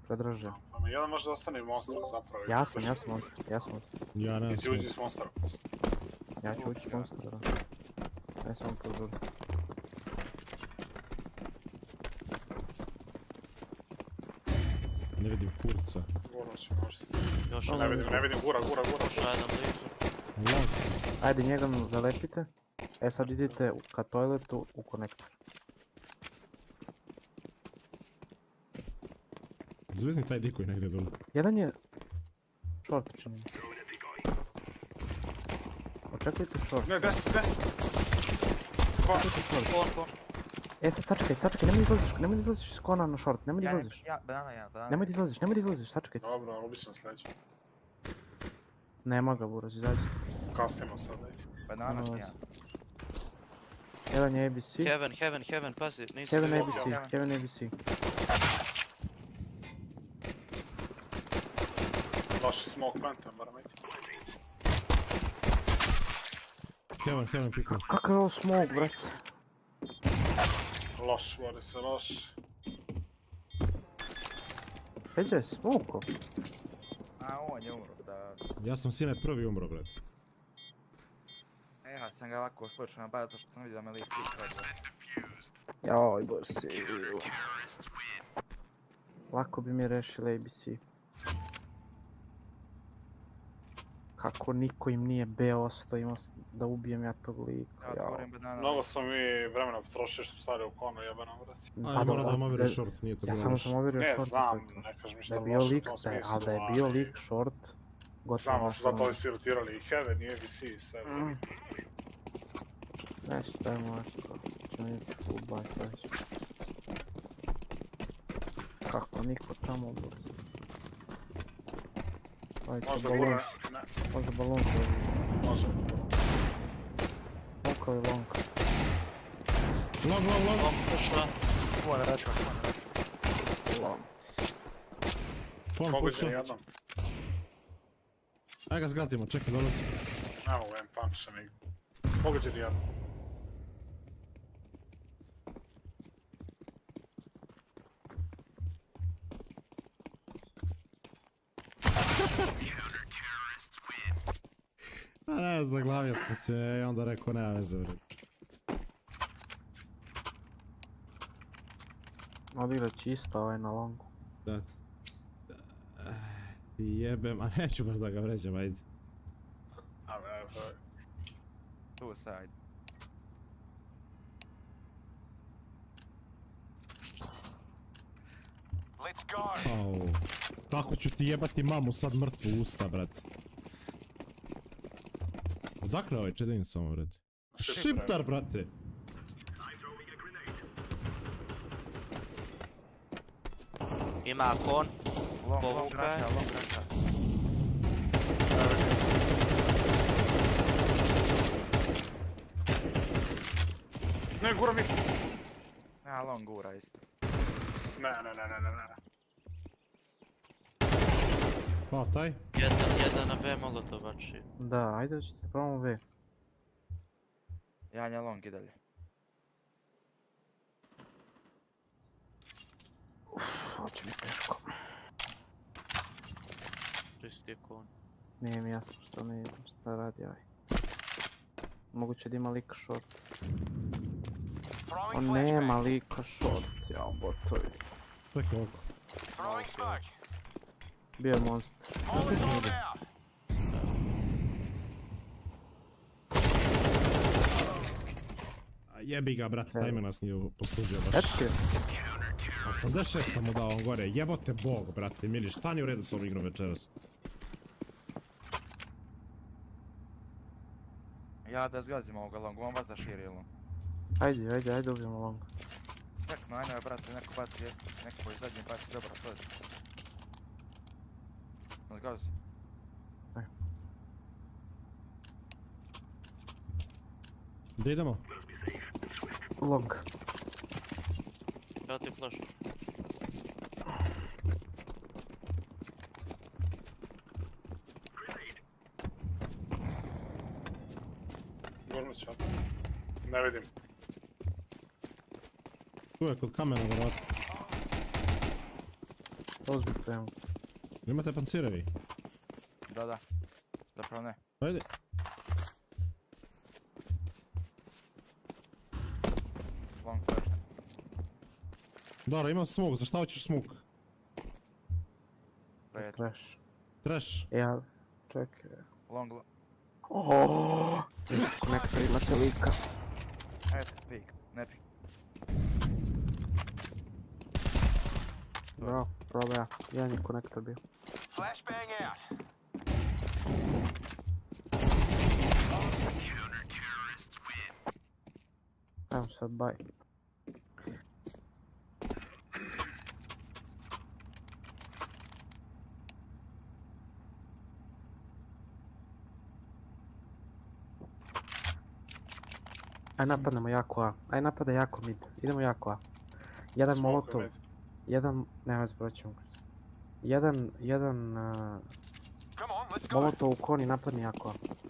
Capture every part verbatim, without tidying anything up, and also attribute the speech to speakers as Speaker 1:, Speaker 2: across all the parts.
Speaker 1: Predraže.
Speaker 2: Pa mi jedan može da ostane i monster zapravo.
Speaker 1: Ja sam, ja sam monster, ja sam monster.
Speaker 3: Ja ne
Speaker 2: I ti uđi s monsterom.
Speaker 1: Ja ću ući s monsterom. Ne sam pozor.
Speaker 3: Ne vidim kurca.
Speaker 2: Gura će možda.
Speaker 4: Još
Speaker 2: Ne
Speaker 4: jedan.
Speaker 2: vidim, ne vidim, gura, gura, gura.
Speaker 4: Još jedan blizu.
Speaker 3: Long.
Speaker 1: Ajde, njega zalepite. E sad idite ka toiletu u konektor.
Speaker 3: Zvizni taj dikuj negdje dole.
Speaker 1: Jedan je... Short čini. Očekujte short.
Speaker 2: Ne, deset, deset.
Speaker 1: Očekujte short.
Speaker 4: Kon, kon.
Speaker 1: E sad sačekaj, sačekaj, nemoj da izlaziš, nemoj da izlaziš iz kona na short, nemoj da
Speaker 5: Ja, ne-
Speaker 1: izlaziš.
Speaker 5: ja, banana, ja, banana.
Speaker 1: Nemoj da izlaziš, nemoj da izlaziš, sačekaj.
Speaker 2: Dobro, obično sljedeće.
Speaker 1: Nema ga, Buraz, izađi.
Speaker 2: Kasnimo sad, ajde.
Speaker 5: Banana,
Speaker 1: Nema
Speaker 5: ja.
Speaker 1: Jedan je A B C.
Speaker 4: Heaven, heaven, heaven, pazi, nisam
Speaker 1: Heaven A
Speaker 4: vidio.
Speaker 1: B C, Heaven A B C.
Speaker 2: Loš smoke panta, moram iti.
Speaker 3: Heaven, Heaven pikao.
Speaker 1: Kakav je ovo smoke, brat?
Speaker 2: Loš, voli se loš.
Speaker 1: Peđa je smoko.
Speaker 5: A, on je umro, da.
Speaker 3: Ja sam sine prvi umro, bret.
Speaker 5: E, ja sam ga ovako slučajno bavio, zato što sam vidio da me lik pik.
Speaker 1: Joj, bosi. Lako bi mi rešili A B C. Kako niko im nije B ostao, imao da ubijem ja tog lika.
Speaker 5: Ja otvorim banana.
Speaker 2: Mnogo smo mi vremena potrošili što stvari u konu jebeno, vrati.
Speaker 3: Aj, mora da vam ovjeri short, nije to
Speaker 1: Ja
Speaker 3: bilo
Speaker 1: samo
Speaker 3: loše.
Speaker 1: sam ovjerio
Speaker 2: Ne,
Speaker 1: short.
Speaker 2: znam,
Speaker 1: i to je to.
Speaker 2: ne kažem
Speaker 1: Da
Speaker 2: ništa
Speaker 1: je bio
Speaker 2: loše u
Speaker 1: lik,
Speaker 2: tom
Speaker 1: da je-
Speaker 2: smislu,
Speaker 1: ali da je bio
Speaker 2: ali-
Speaker 1: lik short, gotovo.
Speaker 2: Znam, ali su zato
Speaker 1: ono.
Speaker 2: ovi svi rotirali i Heaven i A B C i sve.
Speaker 1: Mm. Nešto je možda, ćemo vidjeti futbol sljedeći. Kako niko tamo bude. Ajde,
Speaker 2: Možda
Speaker 1: balon,
Speaker 2: gura, ne,
Speaker 1: može balon koji
Speaker 2: može.
Speaker 1: Lonka i lonka.
Speaker 3: Long, long, long.
Speaker 4: Long pušla.
Speaker 5: Kuva da račva, kuva da račva.
Speaker 1: Long.
Speaker 3: Long
Speaker 2: Pogođen
Speaker 3: pušao.
Speaker 2: jednom.
Speaker 3: Ajde ga zgazimo, čekaj, dolazi.
Speaker 2: Ne mogu, jedan punch sam ih. Pogođen jednom.
Speaker 3: A ne, zaglavio sam se i onda rekao nema veze, bret.
Speaker 1: Odigra čisto ovaj na longu.
Speaker 3: Da. Ti jebem, a neću baš da ga vređam, ajde.
Speaker 2: A ne, pa...
Speaker 5: Tu side.
Speaker 3: Au. Kako ću ti jebati mamu sad mrtvu usta, brat. Odakle ovaj čedin samo, brat? Šiptar, brate!
Speaker 4: Ima kon.
Speaker 5: Long, long,
Speaker 4: Povuka je.
Speaker 5: račva, long, račva.
Speaker 2: Ne, gura mi!
Speaker 5: Ja, long gura isto.
Speaker 2: Ne, ne, ne, ne, ne, ne.
Speaker 3: Pa, taj?
Speaker 4: Jedan, jedan na B molotov bači.
Speaker 1: Da, ajde ćete probamo V.
Speaker 5: Ja, ja, long i dalje.
Speaker 1: Hoće mi teško.
Speaker 4: Čisti je kon.
Speaker 1: Nije mi jasno što ne idem, šta radi ovaj. Moguće da ima lika short. On nema lika short, jao botovi.
Speaker 3: Čekaj ovako.
Speaker 1: Bio je monster.
Speaker 3: A jebi ga, brate, taj me nas nije poslužio baš.
Speaker 1: Eto je.
Speaker 3: osamdeset šest sam mu dao on gore, jebote bog, brate, mili, šta nije u redu s ovom igrom večeras?
Speaker 5: Ja da zgazim ovoga long, on vas da širi ili?
Speaker 1: Ajde, ajde, ajde ubijemo long.
Speaker 5: Ček, no ajme brate, neko baci jesu, neko koji zadnji baci dobro, to je. Zgazi.
Speaker 3: Gdje idemo?
Speaker 1: Long.
Speaker 4: Ja ti flash.
Speaker 2: Gurnut ću. Ne vidim.
Speaker 3: Tu je kod kamena, vjerojatno.
Speaker 1: Uzmi to.
Speaker 3: Imate pancirevi?
Speaker 5: Da, da. Zapravo ne.
Speaker 3: Ajde.
Speaker 5: Long flash.
Speaker 3: Dobro, imam smog, za šta hoćeš smog?
Speaker 5: Red.
Speaker 1: Trash.
Speaker 3: Trash.
Speaker 1: Ja, čekaj.
Speaker 5: Long, long.
Speaker 1: Oooo! Konektor imate lika.
Speaker 5: Ajde, pik. Ne pik.
Speaker 1: Bravo, probaj ja. Jedan je konektor bio. Evo sad, bye. Aj napadnemo jako A. Aj napada jako mid. Idemo jako A. Jedan
Speaker 2: Smoke
Speaker 1: molotov.
Speaker 2: mid.
Speaker 1: Jedan... Nema veze, proćemo. Jedan... Jedan... Uh, molotov u koni napadni jako A.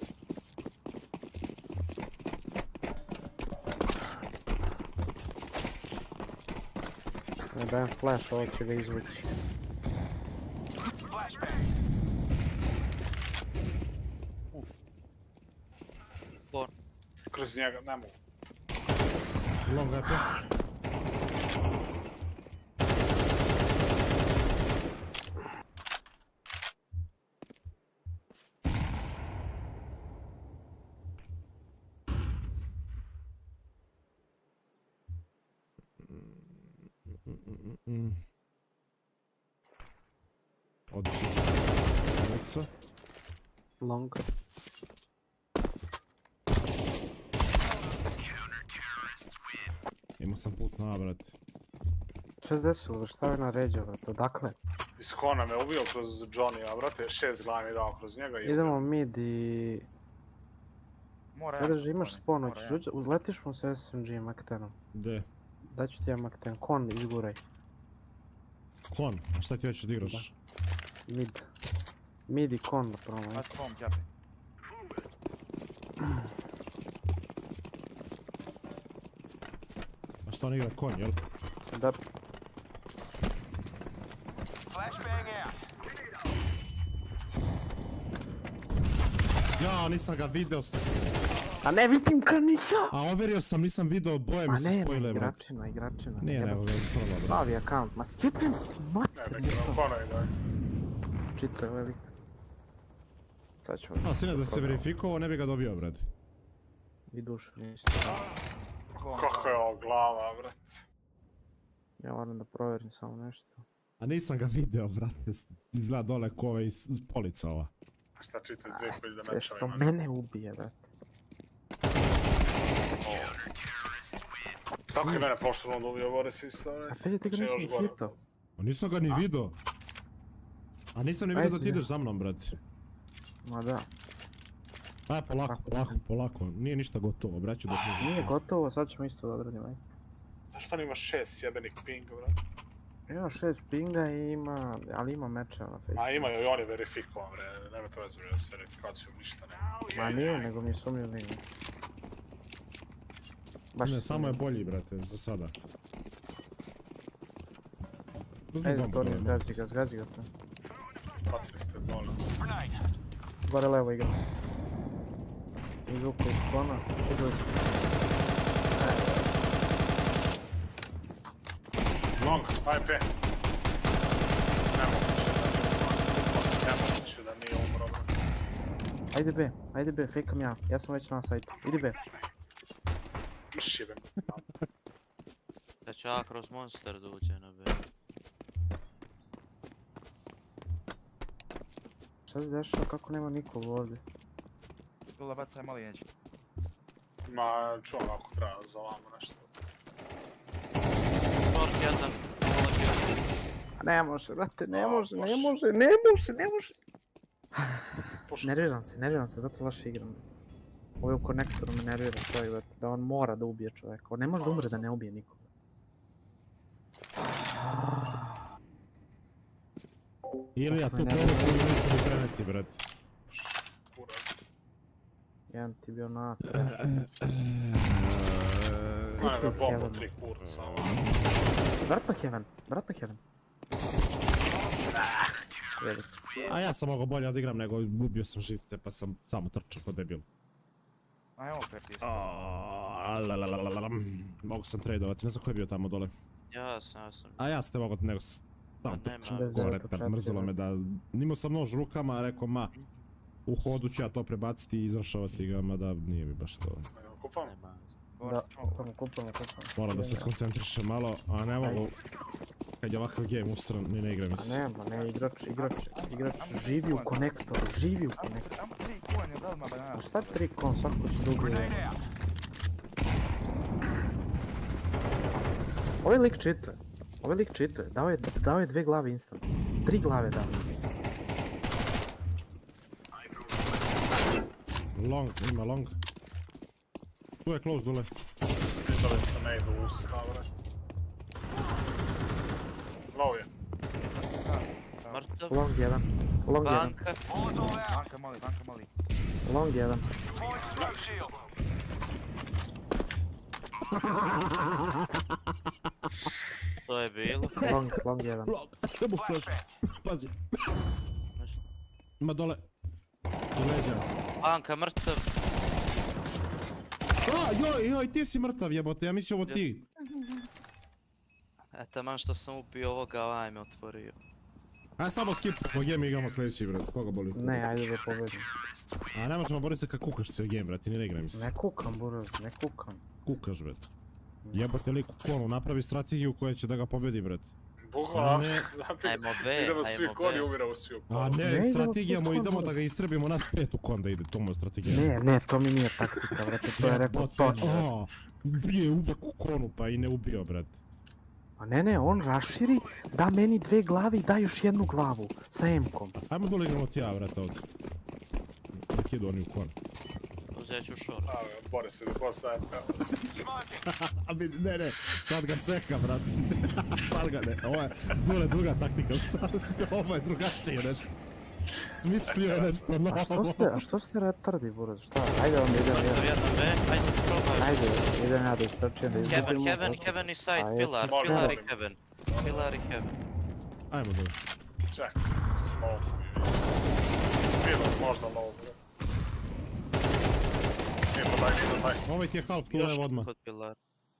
Speaker 1: Ne dajem flash, ovo će ga izvući.
Speaker 5: Uf.
Speaker 4: Kon.
Speaker 2: Kroz njega, ne mogu.
Speaker 3: Long A P. Odlično. Djeca.
Speaker 1: Long.
Speaker 3: Imao sam put na A, brate.
Speaker 1: Šta se desilo? Šta je na ređe, brate? Odakle?
Speaker 2: Iz kona me ubio kroz Johnny, a brate, šest glava mi dao kroz njega i...
Speaker 1: Idemo mid i...
Speaker 5: Mora
Speaker 1: Gledaš,
Speaker 5: jako,
Speaker 1: imaš
Speaker 5: Kon,
Speaker 1: spawn,
Speaker 5: mora
Speaker 1: hoćeš
Speaker 5: jako.
Speaker 1: uđe- uletiš mu sa S M G Maktenom.
Speaker 3: Gdje?
Speaker 1: Daću ti ja Makten, kon izguraj.
Speaker 3: Kon, a šta ti hoćeš da igraš?
Speaker 1: Mid. Mid i kon da promo.
Speaker 5: Aj, spawn, ćape.
Speaker 3: A šta on igra kon, jel?
Speaker 1: Da,
Speaker 3: Ja, nisam ga video. st-
Speaker 1: a ne vidim ka ništa!
Speaker 3: A overio sam, nisam video, boje
Speaker 1: Ma
Speaker 3: mi se
Speaker 1: ne,
Speaker 3: spojile, brate.
Speaker 1: igračina, igračina.
Speaker 3: Nije nego ga srla, brate.
Speaker 1: Pravi account, ma sjepim ti
Speaker 2: Ne,
Speaker 1: mater,
Speaker 2: neki nam kona i daj.
Speaker 1: čito je velik. Sad ćemo
Speaker 3: A, sine, da si se verifikovao, ne bi ga dobio, brate.
Speaker 1: i dušu, nisi.
Speaker 2: Kako je ovo glava, brate.
Speaker 1: Ja moram da provjerim samo nešto.
Speaker 3: A nisam ga video, brate. s- Izgleda dole ko ovaj s- s polica ova.
Speaker 2: A šta čitaj dvije hiljade
Speaker 1: Sve
Speaker 2: mečeva
Speaker 1: što
Speaker 2: ima?
Speaker 1: mene ubije, brate.
Speaker 2: Kako je mene prošlo rundu ubio, Boris isto,
Speaker 1: A
Speaker 2: ne?
Speaker 1: Peđe, ti ga
Speaker 2: Znači,
Speaker 1: nisi
Speaker 2: još
Speaker 1: ni
Speaker 2: gore.
Speaker 1: hitao.
Speaker 3: A nisam ga ni video. A nisam ni vidio da
Speaker 1: Ajde,
Speaker 3: ti ideš
Speaker 1: ja.
Speaker 3: za mnom, brate.
Speaker 1: Ma da.
Speaker 3: Aj, polako,
Speaker 1: Kako
Speaker 3: polako,
Speaker 1: sam?
Speaker 3: polako. Nije ništa gotovo, braću dok ne...
Speaker 1: Nije gotovo, sad ćemo isto da odradimo, aj.
Speaker 2: Zašto on ima šest jebenih pinga, brate?
Speaker 1: Ima šest pinga i ima, ali ima mečeva na
Speaker 2: A
Speaker 1: Facebooku.
Speaker 2: ima i on je verifikovan, bre. Nema to veze, bre, s verifikacijom ništa nema.
Speaker 1: Ma nije, nego mi je sumnjiv lik. Baš
Speaker 3: Ne,
Speaker 1: je
Speaker 3: samo je
Speaker 1: sumnjiv.
Speaker 3: bolji, brate, za sada. Uzmi
Speaker 1: Ajde,
Speaker 3: bombu,
Speaker 1: Toni,
Speaker 3: dole,
Speaker 1: zgazi ga, zgazi ga to.
Speaker 2: Bacili ste dole.
Speaker 1: Gore levo igra. Izvuku iz kona, idu.
Speaker 2: Long, aj pe. Nemoguće da nije umro, brate.
Speaker 1: Ajde B, ajde B, fejkam ja, ja sam već na sajtu. Idi B.
Speaker 2: Mš jebem.
Speaker 4: Da će A kroz monster da uđe na B.
Speaker 1: Šta se dešava, kako nema nikog ovdje?
Speaker 5: Dole bacaj mali neće.
Speaker 2: Ma, čuvam ako treba za vamo nešto.
Speaker 4: Short jedan. Molotov.
Speaker 1: A ne može, brate, ne
Speaker 2: A,
Speaker 1: može, ne
Speaker 2: može.
Speaker 1: može, ne može, ne može.
Speaker 2: Puška.
Speaker 1: Nerviram se, nerviram se, zato loše igram. Ovo je u konektoru me nervira čovjek, brate, da on mora da ubije čovjeka. On ne može da umre da ne ubije nikog.
Speaker 3: Ili ja tu
Speaker 1: Ne, ne,
Speaker 3: prvo
Speaker 1: ne.
Speaker 3: koju neću ni kreneti, brate.
Speaker 2: Kurac.
Speaker 1: Jedan ti bio na trash.
Speaker 2: Ajme, bombo,
Speaker 1: Heaven.
Speaker 2: tri kurca.
Speaker 1: Vrat pa Heaven, vrat pa Heaven. Jeli.
Speaker 3: A ja sam mogao bolje odigram nego ubio sam živce pa sam samo trčao ko debil.
Speaker 5: Ajmo pet isto.
Speaker 3: Mogu sam tradovati, ne znam ko je bio tamo dole.
Speaker 4: Ja sam, ja sam.
Speaker 3: A ja ste mogo nego s- tamo
Speaker 4: Ma nema.
Speaker 3: trčao
Speaker 1: Bez
Speaker 3: gore,
Speaker 1: deveta,
Speaker 3: pa
Speaker 1: četiri,
Speaker 3: mrzilo me da... Nimao sam nož u rukama, rekao ma, u hodu ću ja to prebaciti i izrašavati ga, mada nije mi baš to.
Speaker 2: Evo, kupam.
Speaker 4: Nema.
Speaker 1: Da,
Speaker 5: Boris, ćemo
Speaker 1: kupamo, kupamo, kupamo.
Speaker 3: Moram da se skoncentrišem malo, a ne mogu... Kad je ovakav game usran, ni ne igra mi
Speaker 1: A
Speaker 3: se.
Speaker 1: nema, ne, igrač, igrač, igrač živi u konektoru, živi u konektoru.
Speaker 5: Ajmo tri kuvanja, da odmah banana.
Speaker 1: A šta tri kon, svako će drugi. Ovaj lik čituje, ovaj lik čituje, dao je, dao je dve glave instant. Tri glave dao.
Speaker 3: Long, ima long. Tu je close dole.
Speaker 2: Pitali se ne idu u usta, bre. Low je.
Speaker 4: Mrtav.
Speaker 1: Long jedan, long jedan,
Speaker 4: Banka.
Speaker 5: Banka moli, banka moli.
Speaker 1: long jedan.
Speaker 4: To je bilo.
Speaker 1: Long, long jedan.
Speaker 3: Long, nebo flash. Pazi.
Speaker 4: Nešto.
Speaker 3: Ima dole. I leđa.
Speaker 4: Banka mrtav.
Speaker 3: A, joj, joj, ti si mrtav jebote, ja mislio ovo ti.
Speaker 4: E, taman što sam ubio ovoga, ovaj me otvorio.
Speaker 3: Aj samo skipamo game i igramo sljedeći brat, koga boli?
Speaker 1: Ne, ajde da pobedim.
Speaker 3: A ne možemo boriti se kad kukaš cijel game brat, ni ne igra mi se.
Speaker 1: Ne kukam, buraz, ne kukam.
Speaker 3: Kukaš brat. Jebote lik u konu, napravi strategiju koja će da ga pobedi brat. A
Speaker 2: Bukvalno,
Speaker 3: ne.
Speaker 2: zapit.
Speaker 4: Ajmo B,
Speaker 2: Idemo svi
Speaker 4: ajmo
Speaker 2: koni,
Speaker 4: B.
Speaker 2: umiramo svi u
Speaker 3: A
Speaker 2: konu.
Speaker 1: Ne
Speaker 3: ne,
Speaker 1: idemo
Speaker 3: strategijamo
Speaker 1: svi u
Speaker 3: idemo
Speaker 1: kon,
Speaker 3: da ga istrebimo nas pet u kon da ide, to mu je strategija.
Speaker 1: Ne, ne, to mi nije taktika, vrate, to je rekao
Speaker 3: Jebote,
Speaker 1: Tony.
Speaker 3: a, Bio je uvek u konu pa i ne ubio brat.
Speaker 1: A ne, ne, on raširi, da meni dve glave i da još jednu glavu, sa M-kom.
Speaker 3: Ajmo dole igramo ti ja brate ovdje. Nek idu oni u kon.
Speaker 4: Uzet ću short.
Speaker 2: A, bore se do bossa F P.
Speaker 3: A mi, ne, ne, sad ga čeka, brate. Sad ga ne, ovo je dule druga taktika, sad, ovo je drugačije nešto. Smislio je nešto
Speaker 1: A što
Speaker 3: novo.
Speaker 1: ste, a što ste retardi, buraz, šta? Ajde onda idem
Speaker 4: Mrtav
Speaker 1: ja.
Speaker 4: jedan B, ajde probaj.
Speaker 1: Ajde, idem ja da istrčim, da izgubimo.
Speaker 4: Heaven, heaven, heaven i side,
Speaker 1: Ajde.
Speaker 4: pilar,
Speaker 2: Molim,
Speaker 4: pilar i
Speaker 2: molim.
Speaker 4: heaven. Pilar i heaven.
Speaker 3: Ajmo dole.
Speaker 2: Ček, smoke. Bilo, možda low, bre. Nije podaj, nije podaj.
Speaker 3: Ovaj ti je half tu
Speaker 4: Još
Speaker 3: levo odmah.
Speaker 4: kod pilar.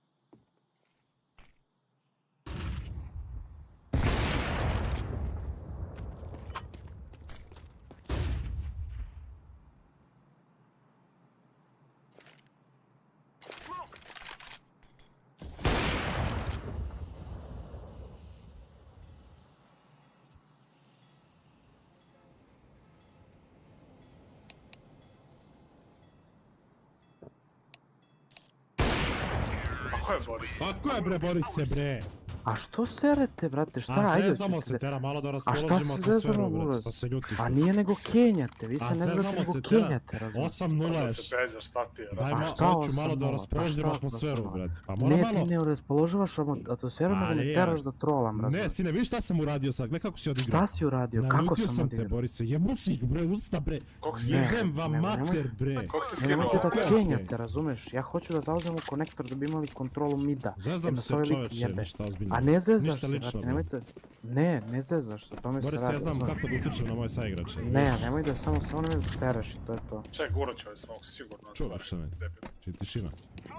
Speaker 2: A ko je Boris?
Speaker 3: Pa ko je bre, bori se bre.
Speaker 1: A što serete, brate, šta?
Speaker 3: A
Speaker 1: Ajde,
Speaker 3: zezamo se,
Speaker 1: se-
Speaker 3: tera malo da
Speaker 1: A šta
Speaker 3: raspoložimo
Speaker 1: se
Speaker 3: atmosferu,
Speaker 1: zezamo,
Speaker 3: brate,
Speaker 1: buraz?
Speaker 3: što se ljutiš.
Speaker 1: A nije nego Kenjate, vi se
Speaker 3: A
Speaker 1: ne
Speaker 3: zezamo
Speaker 1: znate nego
Speaker 3: se, tera.
Speaker 1: Kenjate, razumiješ?
Speaker 3: osam nula
Speaker 2: Da
Speaker 3: još.
Speaker 2: se beđa, šta ti je?
Speaker 3: Daj
Speaker 1: Pa
Speaker 3: ma,
Speaker 1: šta
Speaker 3: hoću
Speaker 1: osam
Speaker 3: malo da
Speaker 1: nula, pa
Speaker 3: raspoložimo
Speaker 1: šta
Speaker 3: atmosferu,
Speaker 1: osam nula?
Speaker 3: brate. Pa moram
Speaker 1: Ne,
Speaker 3: malo...
Speaker 1: ti ne raspoloživaš atmosferu,
Speaker 3: Ma,
Speaker 1: nego me
Speaker 3: nije.
Speaker 1: teraš da trolam,
Speaker 3: Ne,
Speaker 1: razumiješ?
Speaker 3: sine, vidiš šta sam uradio sad, gle kako si odigrao.
Speaker 1: Šta si uradio, kako
Speaker 3: Naljutio
Speaker 1: sam
Speaker 3: sam te,
Speaker 1: odigrao?
Speaker 3: Borise, jebušik bre, usta bre.
Speaker 2: Koliko si-
Speaker 3: Jebem vam
Speaker 1: Ne, nemoj-
Speaker 3: mater bre.
Speaker 2: Koliko si
Speaker 1: Ne,
Speaker 2: skinuo?
Speaker 1: nemojte da
Speaker 3: Okej.
Speaker 1: Kenjate, razumeš? Ja hoću da zauzmemo konektor da bi imali kontrolu mida.
Speaker 3: Zezam
Speaker 1: da
Speaker 3: se
Speaker 1: se ovaj lik
Speaker 3: čoveče,
Speaker 1: jebe.
Speaker 3: ništa ozbiljno.
Speaker 1: A ne zezaš
Speaker 3: Ništa
Speaker 1: se,
Speaker 3: lično,
Speaker 1: brate,
Speaker 3: bre.
Speaker 1: nemojte... Ne, ne zezaš se, o tome se
Speaker 3: Boris,
Speaker 1: radi.
Speaker 3: ja znam
Speaker 1: razumeš?
Speaker 3: kako da utičem na moje saigrače.
Speaker 1: Ne, nemoj da samo samo ne da sereš i to je to.
Speaker 2: Ček, guro će ovaj smoke, sigurno.
Speaker 3: Čuvaš se me.
Speaker 2: Debil.
Speaker 3: Či tišina.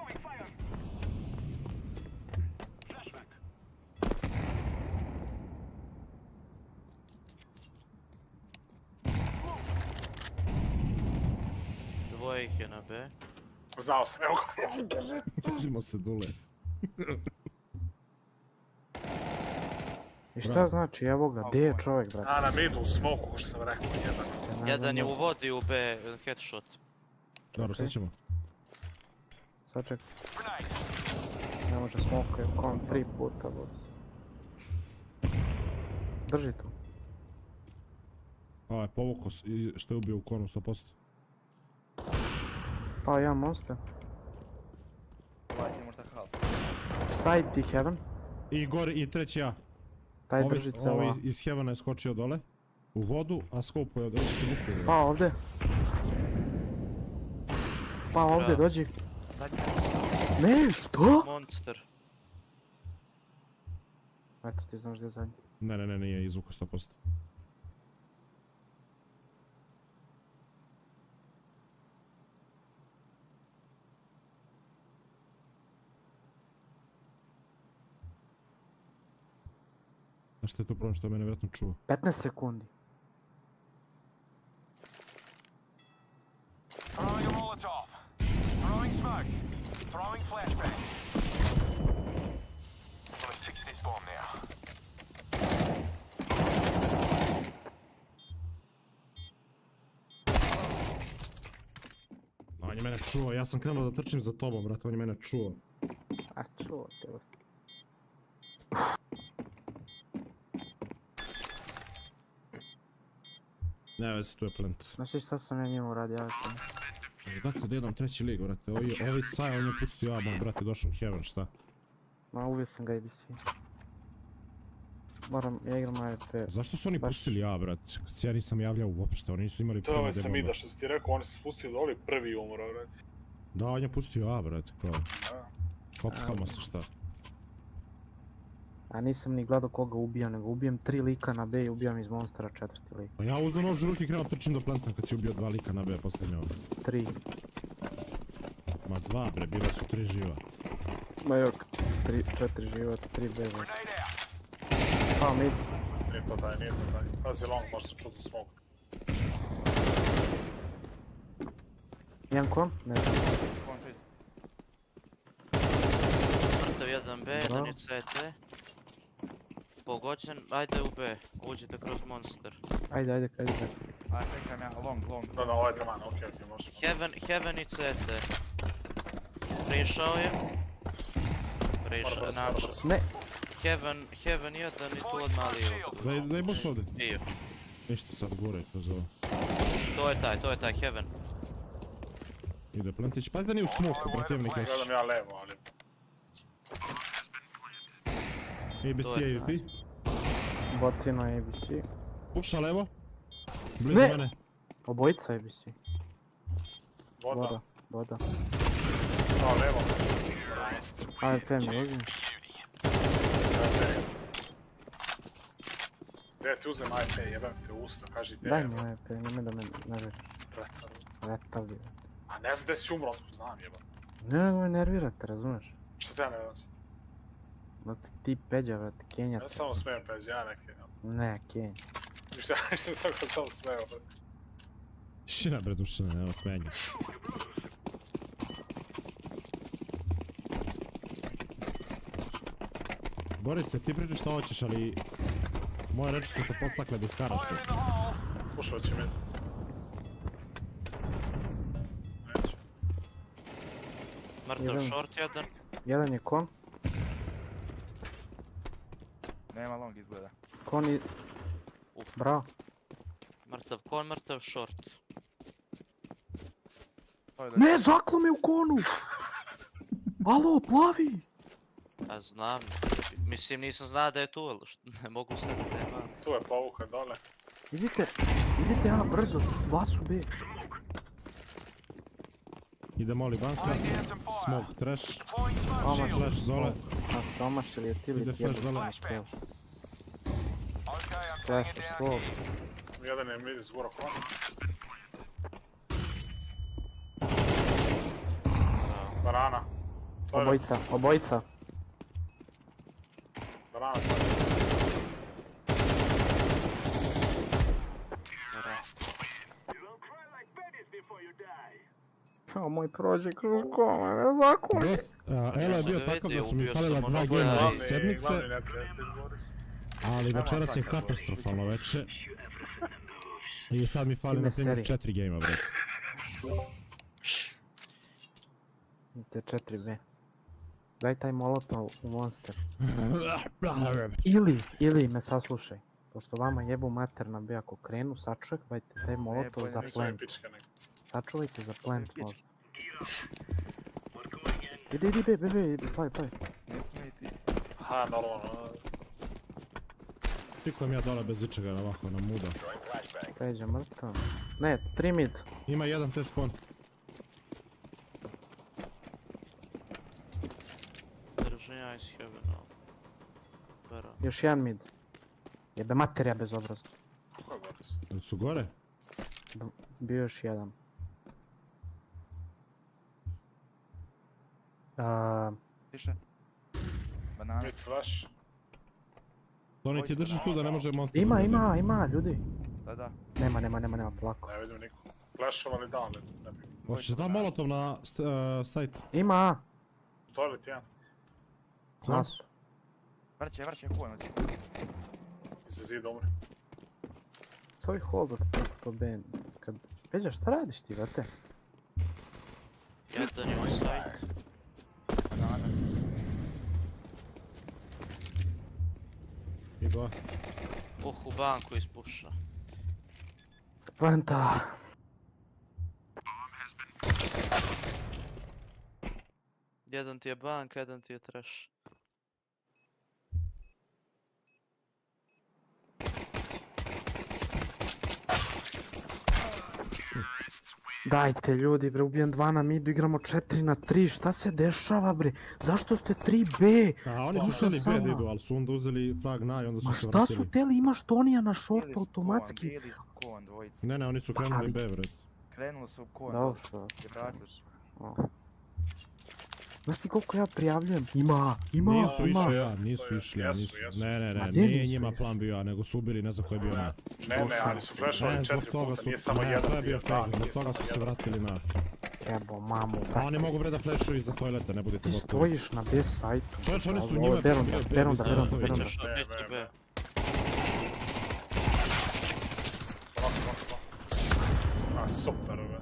Speaker 4: Dvoje ih je na B.
Speaker 2: Znao sam, evo ga.
Speaker 3: Držimo se dule.
Speaker 1: I šta
Speaker 3: Bravo.
Speaker 1: znači, evo ga, gdje je čovjek, brate?
Speaker 2: A, na midu u smoku, ko što sam rekao, jedan.
Speaker 1: Ja ne
Speaker 4: Jedan je
Speaker 1: znam
Speaker 4: u vodi u B, headshot.
Speaker 3: Dobro, šta ćemo?
Speaker 1: Sad ček. Ne može smoke, kon tri puta, boss. Drži tu.
Speaker 3: Ovo je povukao s- i što je ubio u konu sto posto.
Speaker 1: Pa ja monster.
Speaker 5: Ovaj ti je možda half.
Speaker 1: Side ti heaven.
Speaker 3: I gore, i treći ja.
Speaker 1: Taj
Speaker 3: Ovi-
Speaker 1: drži
Speaker 3: Ovaj
Speaker 1: cela.
Speaker 3: iz, iz Heavena je skočio dole. U vodu, a skopo je od... Ovdje se gusto.
Speaker 1: Pa ovdje. Pa ovdje,
Speaker 4: Bravo.
Speaker 1: dođi.
Speaker 5: Zadnji.
Speaker 1: Ne, što?
Speaker 4: Monster.
Speaker 1: Eto ti znaš gdje je zadnji.
Speaker 3: Ne, ne, ne, nije izvuko sto posto. Znaš što je to problem što je mene vjerojatno čuo?
Speaker 1: petnaest sekundi.
Speaker 6: Throwing a Molotov. Throwing smoke. Throwing flashbang. Gonna fix this bomb now.
Speaker 3: On je mene čuo, ja sam krenuo da trčim za tobom, brate, on je mene čuo.
Speaker 1: A čuo te.
Speaker 3: Ne vezi, tu je plant.
Speaker 1: Znaš ti šta sam ja njemu uradio? Ja sam...
Speaker 3: Dakle, da jednom treći lig, brate, ovi, ovi saj, on je pustio Abon, brate, došao u Heaven, šta?
Speaker 1: Ma, ubio sam ga A B C. Moram, ja igram A W P.
Speaker 3: Zašto su oni
Speaker 1: Baš-
Speaker 3: pustili ja, brate, kad se ja nisam javljao uopšte, oni nisu imali
Speaker 2: To je
Speaker 3: prema
Speaker 2: ovaj sam
Speaker 3: deboma.
Speaker 2: ida što si ti rekao, oni su spustili doli prvi umro, vrati.
Speaker 3: Da, on je pustio A, brate, kao,
Speaker 2: Da.
Speaker 3: kockamo se, šta?
Speaker 1: A nisam ni gledao koga ubijam, nego ubijem tri lika na B i ubijam iz monstera četvrti lik.
Speaker 3: Pa ja uzeo nož u ruke i krenuo trčim do planta kad si ubio dva lika na B posljednje ovo.
Speaker 1: Tri.
Speaker 3: Ma dva, bre, bila su tri živa.
Speaker 1: Ma jok, tri, četiri života, tri B.
Speaker 6: Grenade out.
Speaker 1: Pa mid.
Speaker 2: Nije to taj, nije to taj. Pazi long, možda se čuti smoke.
Speaker 1: Jedan kon? Ne znam.
Speaker 5: Kon čist.
Speaker 4: Mrtav jedan B, jedan
Speaker 1: Bravo.
Speaker 4: je C T. Pogođen, ajde u B, uđite kroz monster.
Speaker 1: Ajde, ajde, ajde. ajde.
Speaker 5: Aj, čekam ja, long, long.
Speaker 2: Da, da, ovaj je taman, okej, okej, može.
Speaker 4: Heaven, Heaven i C T. Prišao je. Prišao,
Speaker 2: Mora
Speaker 4: na,
Speaker 2: brzo, brzo.
Speaker 1: Ne!
Speaker 4: Heaven, Heaven jedan i tu odmah lijevo.
Speaker 3: Daj, daj boost ovdje.
Speaker 4: Bio.
Speaker 3: Ništa sad gore kroz ovo.
Speaker 4: To je taj, to je taj Heaven.
Speaker 3: Ide plantić, pazi da nije u smoku, protivnik još.
Speaker 2: Gledam ja levo, ali...
Speaker 3: A B C,
Speaker 4: To je
Speaker 3: A V P.
Speaker 1: Botino A B C.
Speaker 3: Puša levo. Blizu
Speaker 1: Ne.
Speaker 3: mene.
Speaker 1: Obojica A B C.
Speaker 2: Voda.
Speaker 1: Voda. Voda.
Speaker 2: No, levo.
Speaker 1: A W P mi uzim.
Speaker 2: Gdje ti uzem I P, jebem te u usta, kaži te.
Speaker 1: Daj mi A W P, nemoj da me nervira.
Speaker 2: Brate.
Speaker 1: Retavi.
Speaker 2: A ne znam gdje si umro, znam jebem.
Speaker 1: Ne, nego me nervirate, razumeš?
Speaker 2: Što te ja ne znam?
Speaker 1: Da ti ti peđa, vrati, Kenja.
Speaker 2: Ja samo smijem peđi, ja neki.
Speaker 1: Ne, Kenja.
Speaker 2: Ništa, ja ništa sam kad samo smeo.
Speaker 3: Šina bre dušene, nema smenja. Boris, ti pričaš što hoćeš, ali... Moje reči su te podstakle da ih karaš tu.
Speaker 2: Pušovat će mid. Neće.
Speaker 4: Mrtav
Speaker 1: Jedan.
Speaker 4: short jedan.
Speaker 1: Jedan je kon.
Speaker 5: Nema long izgleda.
Speaker 1: Kon i... Bravo.
Speaker 4: Mrtav kon, mrtav short.
Speaker 5: To je da...
Speaker 1: Ne, zaklo me u konu! Alo, plavi!
Speaker 4: A znam. Mislim nisam znao da je tu, ali št- ne mogu sad da nema.
Speaker 2: Tu je povuka dole.
Speaker 1: Idite, idite A, brzo, dva su B.
Speaker 3: Ide moli banka. Smog trash.
Speaker 1: Omaš,
Speaker 3: Flash dole.
Speaker 1: a ste omašili je ti li
Speaker 3: Ide
Speaker 1: ti
Speaker 3: flash dole.
Speaker 1: kill.
Speaker 6: Okay, I'm
Speaker 1: Flash
Speaker 6: bringing
Speaker 1: je
Speaker 6: it
Speaker 1: svog.
Speaker 6: down.
Speaker 2: Jedan je mid izgura kon. Barana. To je
Speaker 1: Obojica, obojica.
Speaker 2: barana.
Speaker 1: Kao moj prođe kroz koma, ne zakon.
Speaker 3: Dos, a, Ela je bio
Speaker 4: Ubio sam
Speaker 3: takav
Speaker 4: ga,
Speaker 3: da su mi
Speaker 4: ubio
Speaker 3: falila
Speaker 4: sam
Speaker 3: dva
Speaker 4: onog
Speaker 3: gena
Speaker 4: glavni-
Speaker 3: iz sedmice,
Speaker 2: Glavni neprijatelj Boris.
Speaker 3: ali večeras je katastrofalno veče. I sad mi fali
Speaker 1: Time
Speaker 3: na primjer
Speaker 1: seri.
Speaker 3: četiri gejma, bre.
Speaker 1: Idite četiri B. Daj taj molotov u monster. Ili, ili me saslušaj. Pošto vama jebu mater na B ako krenu, sačuvajte taj molotov
Speaker 5: bolje
Speaker 1: za
Speaker 5: nisu
Speaker 2: Sve
Speaker 1: plant.
Speaker 2: pičke neke.
Speaker 1: Sačuvajte za plant
Speaker 5: pičke.
Speaker 1: možda. Idi, idi, be, be, be, idi, plaj, plaj.
Speaker 5: Nismo i ti.
Speaker 2: Aha, normalno.
Speaker 3: Pikujem ja dole bez ičega ovako na muda.
Speaker 1: Peđa mrtav. Ne, tri mid.
Speaker 3: Ima jedan te spawn.
Speaker 4: Držim ja iz Heavena. Vera.
Speaker 1: Još jedan mid. Jebe materija bezobrazna.
Speaker 2: Ko je Boris?
Speaker 3: Jel su gore?
Speaker 1: Bio još jedan. Uh,
Speaker 5: Više. Banana.
Speaker 2: Mid flash.
Speaker 3: Toni ti držiš tu da ne može monster.
Speaker 1: ima, ima, ima, ljudi.
Speaker 5: Da, da.
Speaker 1: Nema, nema, nema, nema, polako.
Speaker 2: Ne vidim niko. Flashovali down, ne bi.
Speaker 3: Hoćeš da molotov na st- uh, site?
Speaker 1: Ima!
Speaker 2: Toilet jedan.
Speaker 1: Nasu.
Speaker 5: Vrće, vrće, kuvan hoće.
Speaker 2: Iza zida umri.
Speaker 1: To je hold od kako to ben. Kad... Peđa, šta radiš ti, vrate?
Speaker 4: Jedan je u side.
Speaker 5: Banana.
Speaker 3: I dva.
Speaker 4: Uh, u banku ispuša.
Speaker 1: Planta.
Speaker 4: Jedan ti je banka, jedan ti je trash.
Speaker 1: Dajte ljudi, bre, ubijem dva na midu, igramo četiri na tri, šta se dešava, bre? Zašto ste tri be?
Speaker 3: A oni su
Speaker 1: Pa,
Speaker 3: htjeli
Speaker 1: sama.
Speaker 3: B da idu, ali su onda uzeli frag na i onda
Speaker 1: Ma
Speaker 3: su se
Speaker 1: šta
Speaker 3: vratili.
Speaker 1: su teli, imaš Tonija na
Speaker 5: Bili
Speaker 1: shortu
Speaker 5: su
Speaker 1: automatski.
Speaker 5: kovan, bili su kovan dvojica.
Speaker 3: Ne, ne, oni su krenuli
Speaker 1: Ali-
Speaker 3: B, vred.
Speaker 5: Krenuli su u kovan.
Speaker 1: Dobro,
Speaker 5: I vratili su.
Speaker 1: znaš ti koliko ja prijavljujem? Ima, ima,
Speaker 3: Nisu
Speaker 1: ima.
Speaker 3: išli, ja,
Speaker 2: Jesu,
Speaker 3: nisu
Speaker 2: to je-
Speaker 3: išli, ja,
Speaker 2: jesu,
Speaker 3: nisu.
Speaker 2: jesu.
Speaker 3: Ne, ne,
Speaker 1: Ma
Speaker 3: ne,
Speaker 1: gdje
Speaker 3: nije
Speaker 1: nisu
Speaker 3: njima
Speaker 1: išli?
Speaker 3: plan bio, nego su ubili, ne znam ko je bio na.
Speaker 2: Ne, ne, ali su flashovali
Speaker 3: Ne, zbog
Speaker 2: četiri
Speaker 3: toga
Speaker 2: puta,
Speaker 3: su,
Speaker 2: nije samo
Speaker 3: ne,
Speaker 2: jedan
Speaker 3: to je bio
Speaker 2: bio, da,
Speaker 3: fake, zbog
Speaker 2: nije
Speaker 3: toga
Speaker 2: samo
Speaker 3: su se
Speaker 2: jedan.
Speaker 3: vratili na.
Speaker 1: Jebo, mamu,
Speaker 3: A
Speaker 1: brate.
Speaker 3: oni mogu bre da flashuju iza toileta, ne budete
Speaker 1: Ti
Speaker 3: gotovi.
Speaker 1: stojiš na B sajtu.
Speaker 3: Čovječ, oni su
Speaker 1: Ovo je
Speaker 3: njima
Speaker 1: Berunda,
Speaker 3: bili B,
Speaker 1: Berunda,
Speaker 3: vi ste
Speaker 1: Berunda,
Speaker 3: gotovi.
Speaker 1: Berunda.
Speaker 4: Biće što,
Speaker 2: Ne,
Speaker 4: biće
Speaker 2: ne,
Speaker 4: B.
Speaker 2: ne. Ovako, ovako, ovako. A, super, ove.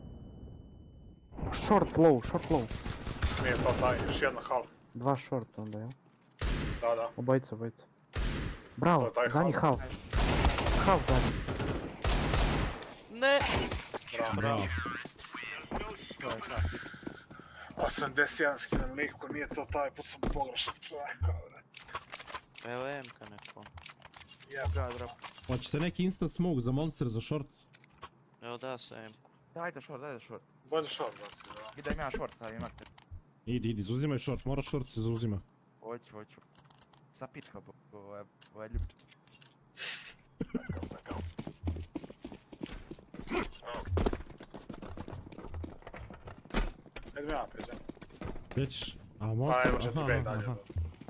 Speaker 1: Short low, short low.
Speaker 2: Nije to taj, još jedna half.
Speaker 1: Dva short onda, jel?
Speaker 2: Da, da.
Speaker 1: Obojica, obojica.
Speaker 2: To
Speaker 1: Bravo,
Speaker 2: je taj
Speaker 1: zadnji
Speaker 2: half.
Speaker 1: half. Half zadnji.
Speaker 4: Ne!
Speaker 3: Bravo.
Speaker 5: To je sad.
Speaker 2: osamdeset jedan skinem liku, nije to taj put sam pogrešan čovjeka, bre.
Speaker 4: Evo M-ka neko.
Speaker 5: Ja, drop.
Speaker 3: Hoćete neki instant smoke za monster, za short?
Speaker 4: Evo da se M-ku.
Speaker 5: Dajte short, dajte short.
Speaker 2: Bolje short baci, da.
Speaker 5: Idem ja short sad, imate.
Speaker 3: Idi, idi, zauzimaj short, mora short se zauzima.
Speaker 5: Hoću, hoću. Sa pička, bo, ovo je, ovo je ljubče.
Speaker 2: Idem ja, peđam.
Speaker 3: Već, a
Speaker 2: Pa
Speaker 3: monster,
Speaker 2: evo će ti
Speaker 3: aha,
Speaker 2: bej
Speaker 3: aha,
Speaker 2: dalje.
Speaker 3: aha.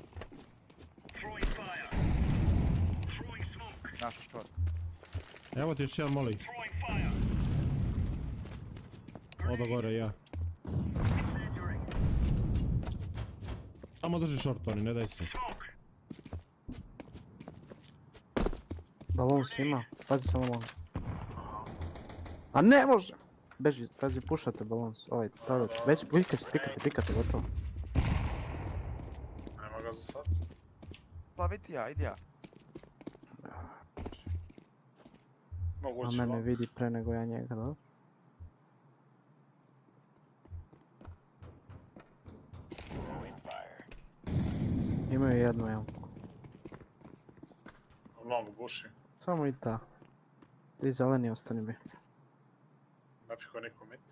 Speaker 5: Naš short.
Speaker 3: Evo ti još jedan moli. Odo gore, ja. Samo drži short, Toni, ne daj se.
Speaker 1: Balon svima, pazi samo balon. A ne može! Beži, pazi, pušate balon, ovaj, toilet. Već, pikate, pikate, pikate, gotovo.
Speaker 2: Nema ga za sad.
Speaker 5: Plaviti ja, idi ja.
Speaker 1: A
Speaker 2: Moguće,
Speaker 1: mene
Speaker 2: no.
Speaker 1: vidi pre nego ja njega, da? Imaju jednu jamku.
Speaker 2: Long buši.
Speaker 1: Samo i ta. Ti zeleni ostani bi.
Speaker 2: Ne piko niko mit.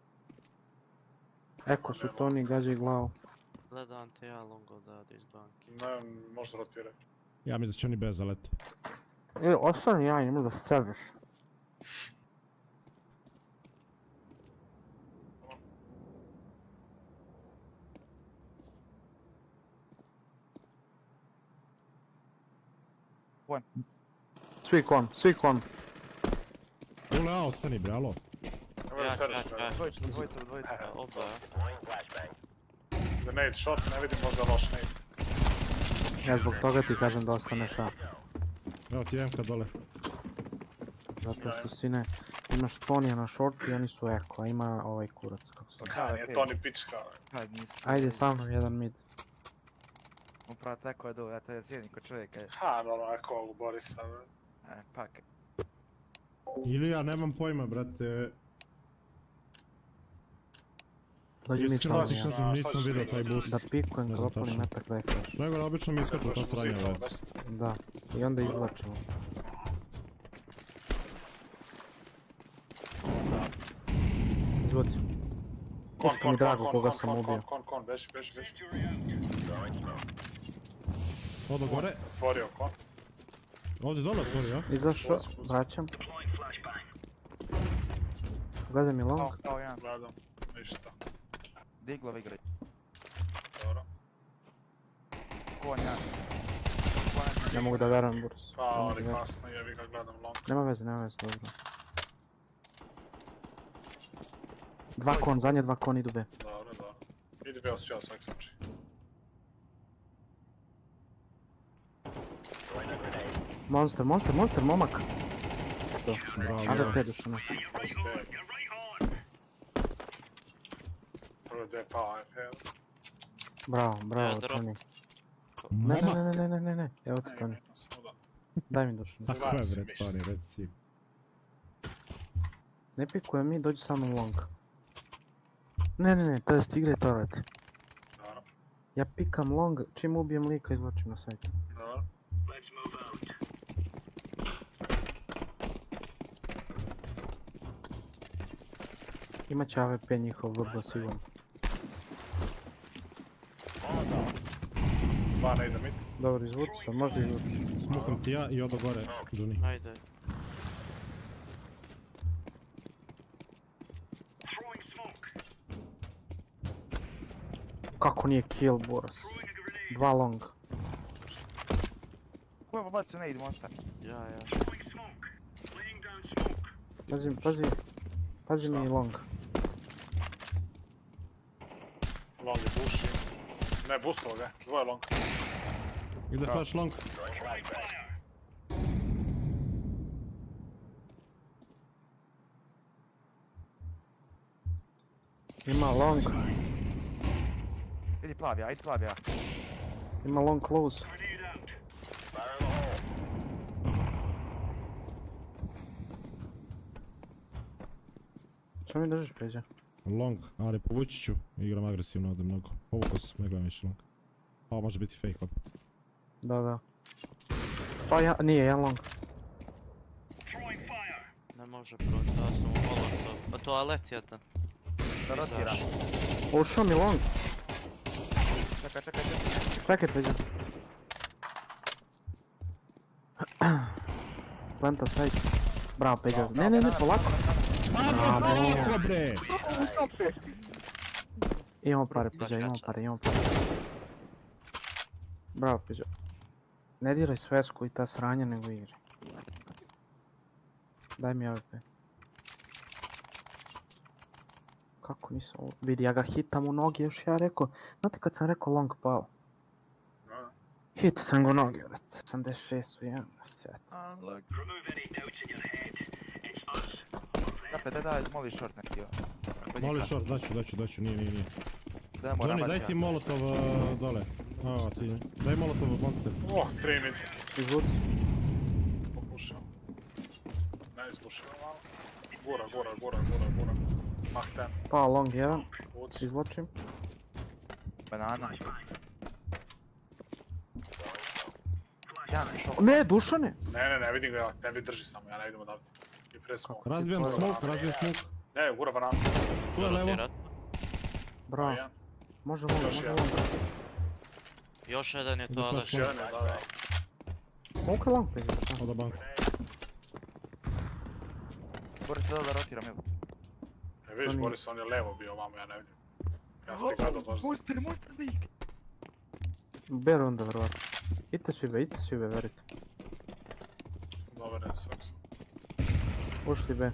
Speaker 1: Eko su Toni, gađaj glavu.
Speaker 4: Gledam te ja longo odavde iz banke.
Speaker 2: Ne, možda rotiraj.
Speaker 3: Ja mislim da će oni bez zaleti.
Speaker 1: Ili ostani ja, njemu da sebiš.
Speaker 5: One.
Speaker 1: Svi kon, svi kon.
Speaker 3: Ule, a, ostani bre, alo.
Speaker 2: Evo
Speaker 4: Ja
Speaker 2: da
Speaker 4: ću, ja
Speaker 2: sereš,
Speaker 4: ću,
Speaker 2: ne.
Speaker 4: ja ću.
Speaker 5: Dvojica, dvojica, dvojica.
Speaker 4: E, Oba,
Speaker 2: The nade shot, ne vidim možda loš nade.
Speaker 1: Ja zbog toga ti kažem da ostaneš A.
Speaker 3: Evo ti M K dole.
Speaker 1: Zato što si ne, imaš Tonija na short i oni su eko, a ima ovaj kurac kako se zove.
Speaker 2: Ka, nije to ni pička.
Speaker 5: Kaj, nisi.
Speaker 1: Ajde sa mnom jedan mid.
Speaker 5: Upravo tako je do, ja te sjedim kod čovjeka.
Speaker 2: Ha, no, neko ovog Borisa, bre.
Speaker 5: E, pak.
Speaker 3: Ili ja nemam pojma, brate.
Speaker 1: Dođi mi
Speaker 3: Iskreno
Speaker 1: sa
Speaker 3: ti
Speaker 1: mnom,
Speaker 3: kažem,
Speaker 2: Ja,
Speaker 3: nisam
Speaker 2: sad ću
Speaker 3: vidio
Speaker 2: vidjeti.
Speaker 3: taj boost.
Speaker 1: da pikujem
Speaker 3: Ne
Speaker 1: kad
Speaker 3: znam
Speaker 1: otvorim
Speaker 3: tačno.
Speaker 1: metak da je flash.
Speaker 3: Nego da obično mi iskaču ta
Speaker 2: Flash
Speaker 3: sranja,
Speaker 2: muzika,
Speaker 3: brate.
Speaker 2: bez.
Speaker 1: Da, i onda izvlačimo. Izvuci.
Speaker 2: Kon,
Speaker 1: Pušta
Speaker 2: kon,
Speaker 1: mi
Speaker 2: kon,
Speaker 1: drago
Speaker 2: kon,
Speaker 1: koga
Speaker 2: kon,
Speaker 1: sam
Speaker 2: kon,
Speaker 1: ubio.
Speaker 2: kon, kon, kon, beži, beži, beži.
Speaker 3: Odo gore.
Speaker 2: Otvorio kon.
Speaker 3: Ovdje dole otvorio.
Speaker 1: Izašao, vraćam. Gledaj mi long.
Speaker 5: Kao, kao jedan.
Speaker 2: Gledam, ništa.
Speaker 5: Diglov igraj.
Speaker 2: Dobro.
Speaker 5: Konja.
Speaker 1: Ne mogu da verujem, Boris.
Speaker 2: Pa, ali kasno jevi ga, gledam long.
Speaker 1: Nema veze, nema veze, dobro. Dva kon, zadnje dva kon idu B.
Speaker 2: Dobro, dobro. Idi bio osjećao svojeg slučaj.
Speaker 1: Monster, monster, monster, momak!
Speaker 3: Bravo.
Speaker 1: A V P dušana.
Speaker 2: Prvo D pa A F L.
Speaker 1: Bravo, bravo,
Speaker 4: Ja, drop.
Speaker 1: Toni. Ne, ne,
Speaker 3: Momak.
Speaker 1: ne, ne, ne, ne, ne, evo ti Toni. Daj mi dušana.
Speaker 3: Tako je bre, Toni, reci.
Speaker 1: Ne pikuje mi, dođi sa mnom long. Ne, ne, ne, to je stigre toalet.
Speaker 2: Dobro,
Speaker 1: Ja pikam long, čim ubijem lika izvlačim na sajtu.
Speaker 2: dobro.
Speaker 1: Imaće A V P njihov vrlo sigurno.
Speaker 2: Dva ne ide mid.
Speaker 1: Dobro, izvuči se, možda izvuči.
Speaker 3: Smukam ti ja i odo gore, Johnny.
Speaker 4: Ajde.
Speaker 1: Kako nije kill, Boris? Dva long.
Speaker 5: Ko je pobacio ne ide monster?
Speaker 4: Ja, ja.
Speaker 1: Pazi, pazi. Pazi mi long.
Speaker 2: Long je buši. Ne, boostalo ga, dvoje long.
Speaker 3: Ide flash long.
Speaker 1: Ima long.
Speaker 5: Idi plavija, idi plavija.
Speaker 1: Ima long close. Što mi držiš, Peđa?
Speaker 3: Long, ali povući ću. Igram agresivno ovdje mnogo. Povukao sam, ne gledam više long. Ovo može biti fake opet.
Speaker 1: Da, da. Pa ja, nije, jedan long.
Speaker 4: Ne može proći, ja sam u molotov. Pa toalet jedan.
Speaker 5: Da rotira.
Speaker 4: Izašao.
Speaker 1: Ušao mi long.
Speaker 5: Čekaj, čekaj, čekaj.
Speaker 1: Čekaj, Peđa. Planta side. Bravo, Peđa. Ne, ne, ne, polako.
Speaker 3: Pa
Speaker 1: Bravo.
Speaker 3: bre!
Speaker 1: Imamo pare, Peđa, imamo pare, imamo pare. Bravo, Peđa. Ne diraj svesku i ta sranja, nego igri. Daj mi A V P. Kako nisam ovo... Vidi, ja ga hitam u noge, još ja rekao... Znate kad sam rekao long pao?
Speaker 2: Da.
Speaker 1: Hit sam go noge, vrati. osamdeset šest u jedan, vrati.
Speaker 5: Kape, daj, daj, moli short neki.
Speaker 3: Moli short, daću, daću, daću, nije, nije, nije.
Speaker 5: Daj, moram
Speaker 3: Johnny, daj ti molotov uh, dole. A, ti, daj molotov monster.
Speaker 2: Oh, tri mid.
Speaker 1: Izvuci.
Speaker 2: Pokušao. Ne izbušio malo. Gura, gura, gura, gura, gura. Mach ten.
Speaker 1: Pao long jedan.
Speaker 2: Uci.
Speaker 1: Izvlačim.
Speaker 5: Banana. Ja sam šok.
Speaker 1: Ne, Dušane!
Speaker 2: Ne, ne, ne vidim ga ja. Tebi drži samo, ja ne vidim odavde. I pre smoke.
Speaker 3: Razbijam smoke, razbijam smoke.
Speaker 2: Ne, gura banana.
Speaker 3: Tu je levo.
Speaker 4: Rotirat.
Speaker 1: Bravo.
Speaker 2: Jedan.
Speaker 1: Može long,
Speaker 2: Još
Speaker 1: može
Speaker 2: jedan.
Speaker 1: long.
Speaker 4: Još jedan je
Speaker 3: Ide
Speaker 4: toalet.
Speaker 3: flash.
Speaker 2: Jedan je, da, da.
Speaker 1: Smoke long, Peđa.
Speaker 3: Oda banku.
Speaker 5: Boris, da da rotiram, evo.
Speaker 2: E, vidiš,
Speaker 1: To nije.
Speaker 2: Boris, on je levo bio ovamo, ja ne vidim. Ja sam ti gledao baš.
Speaker 5: Monster, monster, lik!
Speaker 1: Bear onda, vjerovatno. Idite svi be, idite svi be, verite.
Speaker 2: Dobar je svog.
Speaker 1: Ušli be.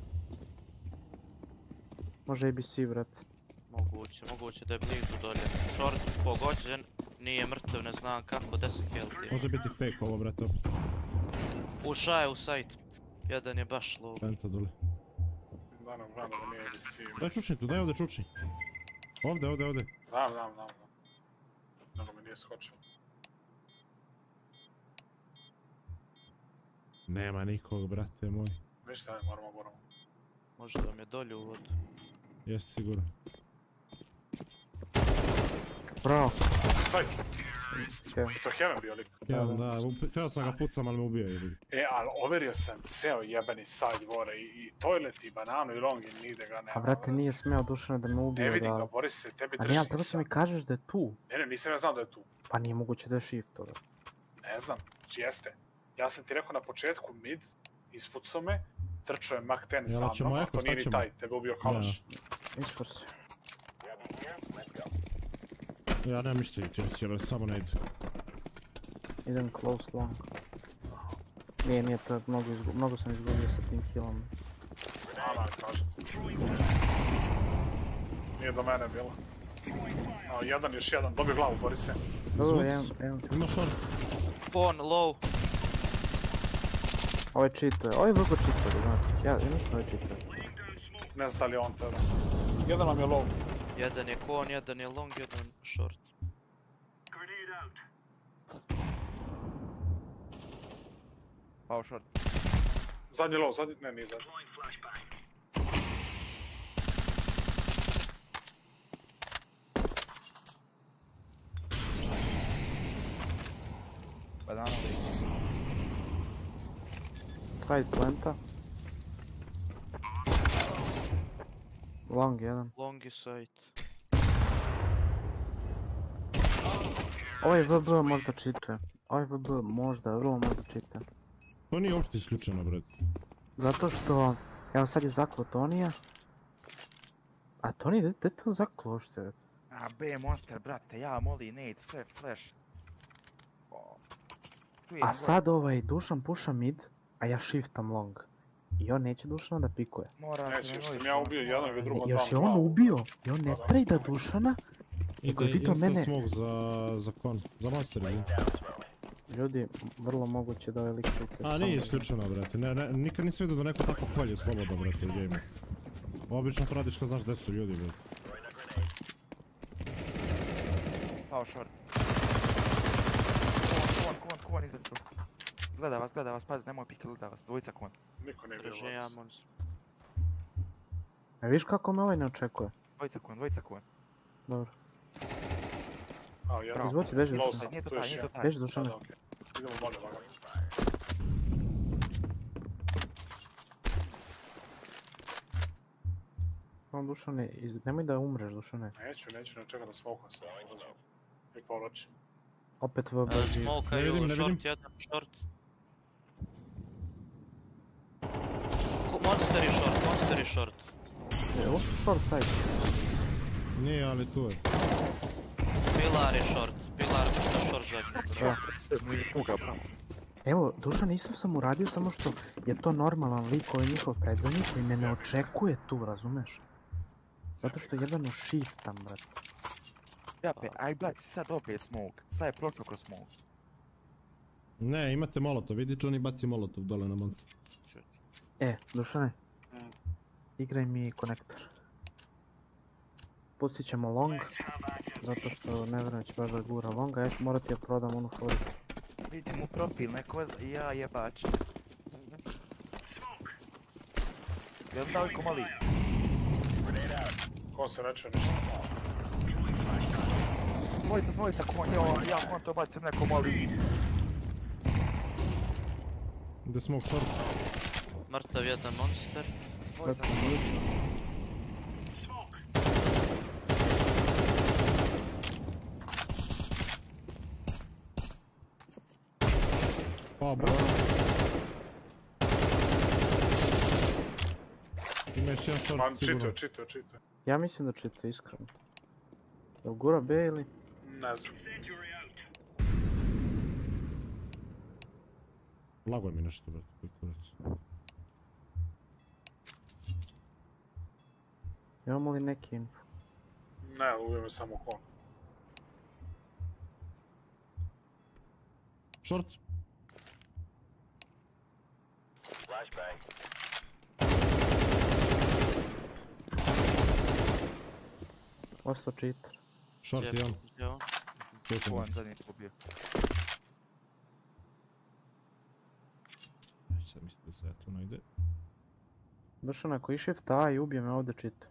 Speaker 1: Može A B C, vrat.
Speaker 4: Moguće, moguće da je blizu dolje. Short pogođen, nije mrtav, ne znam kako, deset health.
Speaker 3: Može biti fake ovo, brate, opet.
Speaker 4: Uša je u site. Jedan je baš low.
Speaker 3: Penta dole.
Speaker 2: Da nam gledam da nije A B C.
Speaker 3: Daj čučni tu, daj ovdje čučni. Ovdje, ovdje, ovdje.
Speaker 2: Znam, znam, znam. Nego mi nije skočio.
Speaker 3: Nema nikog, brate moj.
Speaker 2: Ništa, ne, moramo, moramo.
Speaker 4: Možda vam je dolje u vodu.
Speaker 3: Jeste sigurno.
Speaker 1: Bravo.
Speaker 2: Sajt,
Speaker 1: Evo.
Speaker 2: to je Heaven bio lik.
Speaker 3: Ja, da, htio sam ga pucam, ali me ubio je.
Speaker 2: E, ali overio sam ceo jebeni side gore i, i toilet i bananu i long i nigde ga nema.
Speaker 1: A brate, nije smeo Dušana da me
Speaker 2: Ne
Speaker 1: ubije,
Speaker 2: vidim ga,
Speaker 1: da...
Speaker 2: Boris se tebi
Speaker 1: A
Speaker 2: drži
Speaker 1: ne, ali treba
Speaker 2: nisam.
Speaker 1: mi kažeš da je tu.
Speaker 2: Ne, ne, nisam ja znao da je tu.
Speaker 1: Pa nije moguće da je shift, to da.
Speaker 2: Ne znam, znači jeste. Ja sam ti rekao na početku mid, ispucao me, trčao je Mak ten
Speaker 3: Jel
Speaker 2: sa
Speaker 3: ćemo
Speaker 2: mnom, a
Speaker 3: eko,
Speaker 2: to
Speaker 3: šta
Speaker 2: nije ni
Speaker 3: ćemo?
Speaker 2: taj, tebe ubio Kalaš.
Speaker 1: Iskursi.
Speaker 3: Ja nemam ništa utility, brate, samo ne ide.
Speaker 1: Idem close long. Nije, nije, to je mnogo, izgu... mnogo sam izgubio sa tim killom.
Speaker 2: Stvarno, kažem. Nije do mene bilo. A, jedan, još jedan, dobio glavu, bori se.
Speaker 1: Dobro,
Speaker 3: Zvuc.
Speaker 1: evo, evo.
Speaker 3: Ima short.
Speaker 4: Pon, low.
Speaker 1: Ovo je cheater, ovo je vrlo cheater, znate. Ja, ja mislim da je cheater.
Speaker 2: Ne znam da li je on tebe. Jedan nam je low.
Speaker 4: Jedan je kon, jedan je long, jedan short.
Speaker 5: Pao short.
Speaker 2: Zadnji low, zadnji, ne, nije zadnji.
Speaker 5: Banana leak.
Speaker 1: Side planta. Long jedan.
Speaker 4: Long je side.
Speaker 1: Ovaj V B možda cheatuje. Ovaj V B možda, vrlo možda cheatuje.
Speaker 3: To nije uopšte isključeno, brate.
Speaker 1: Zato što, evo sad je zaklo Tonija. A Toni, gdje je to zaklo uopšte? Već?
Speaker 5: A B monster, brate, ja, Molly, Nate, sve, flash. O. Čujem
Speaker 1: A
Speaker 5: gore.
Speaker 1: sad ovaj Dušan puša mid, a ja shiftam long. I on neće Dušana da pikuje.
Speaker 5: Mora
Speaker 2: Neće,
Speaker 5: se
Speaker 2: još
Speaker 5: ne
Speaker 2: sam ja ubio jedan ili drugo
Speaker 1: Još je
Speaker 2: dam
Speaker 1: on
Speaker 2: glavu.
Speaker 1: ubio i on ne trejda Dušana.
Speaker 3: Ide
Speaker 1: je pitao
Speaker 3: instant
Speaker 1: mene-
Speaker 3: smoke za, za kon, za monster ili?
Speaker 1: Ljudi, vrlo moguće da ovaj lik cheatuje.
Speaker 3: A nije isključeno, brate. Ne, ne, nikad nisam vidio da neko tako kolje slobodno, brate, u gameu. Obično to radiš kad znaš gdje su ljudi, brate.
Speaker 5: Pao short. Kon, kon, kon, kon između. Gleda vas, gleda vas, pazi, nemoj pike, gleda vas, dvojica kon.
Speaker 2: Niko nije bio
Speaker 4: Drže ja
Speaker 2: low.
Speaker 4: monster.
Speaker 1: A viš kako me ovaj ne očekuje?
Speaker 5: Dvojica kon, dvojica kon.
Speaker 1: Dobro.
Speaker 2: A, jedan.
Speaker 1: Izvuci, beži
Speaker 2: Low
Speaker 1: Dušana.
Speaker 2: sam,
Speaker 5: Nije to
Speaker 2: tu
Speaker 5: taj,
Speaker 2: još
Speaker 5: nije to
Speaker 2: jedan.
Speaker 5: taj.
Speaker 1: Beži
Speaker 2: Da,
Speaker 1: Dušana.
Speaker 2: da, okej. Idemo bolje, lagano.
Speaker 1: On Dušane, iz... nemoj da umreš Dušane.
Speaker 2: Neću, neću, ne čekam da smokam se. I povlačim.
Speaker 1: Opet V B
Speaker 4: Uh,
Speaker 1: živ.
Speaker 4: Smokaju,
Speaker 3: Ne vidim, ne
Speaker 4: short
Speaker 3: vidim.
Speaker 4: jedan, short. Ko- Monster je short, monster je short.
Speaker 1: E, ovo su short side.
Speaker 3: Nije, ali tu je.
Speaker 4: Pilar je short, pilar na short zadnji.
Speaker 1: Da. Evo, Dušan, isto sam uradio, samo što je to normalan lik, ovaj njihov predzadnji koji me ne očekuje tu, razumeš? Zato što jedan u shiftam, brate.
Speaker 5: Ja, pe, aj, baci sad opet smoke. Sad je prošlo kroz smoke.
Speaker 3: Ne, imate molotov, vidi Johnny baci molotov dole na monster.
Speaker 1: E, Dušane,
Speaker 2: Mm.
Speaker 1: igraj mi konektor. Pustit ćemo long, zato što ne vjerujem da će baš da gura longa, ja ću morati da prodam onu foru.
Speaker 5: Vidim u profil neko, z- ja jebač. Jel dao i komali?
Speaker 2: Ko se reče ništa.
Speaker 5: Dvojica, dvojica kon, jo, ja kon to bacim neko mali.
Speaker 3: Ide smoke short.
Speaker 4: Mrtav jedan monster.
Speaker 5: Dvojica
Speaker 1: Kako
Speaker 5: kon.
Speaker 1: nije?
Speaker 3: Pa, bravo. Ima još jedan
Speaker 2: Man,
Speaker 3: short, sigurno.
Speaker 2: čituje, čituje, čituje.
Speaker 1: Ja mislim da čita iskreno. Jel gura B ili?
Speaker 2: Ne znam.
Speaker 3: Lago je mi nešto, brate, koji kurac.
Speaker 1: Imamo li neki info?
Speaker 2: Ne, ubio me samo kon.
Speaker 3: Short.
Speaker 1: Ostao cheater.
Speaker 3: Short
Speaker 4: Jep,
Speaker 3: jedan.
Speaker 4: jel?
Speaker 3: To sam
Speaker 5: Kon,
Speaker 3: ga.
Speaker 5: zadnji ti pobio.
Speaker 3: Aj, sad mislim da se ja tu najde.
Speaker 1: Dušan, ako i shift A i ubije me ovdje cheat.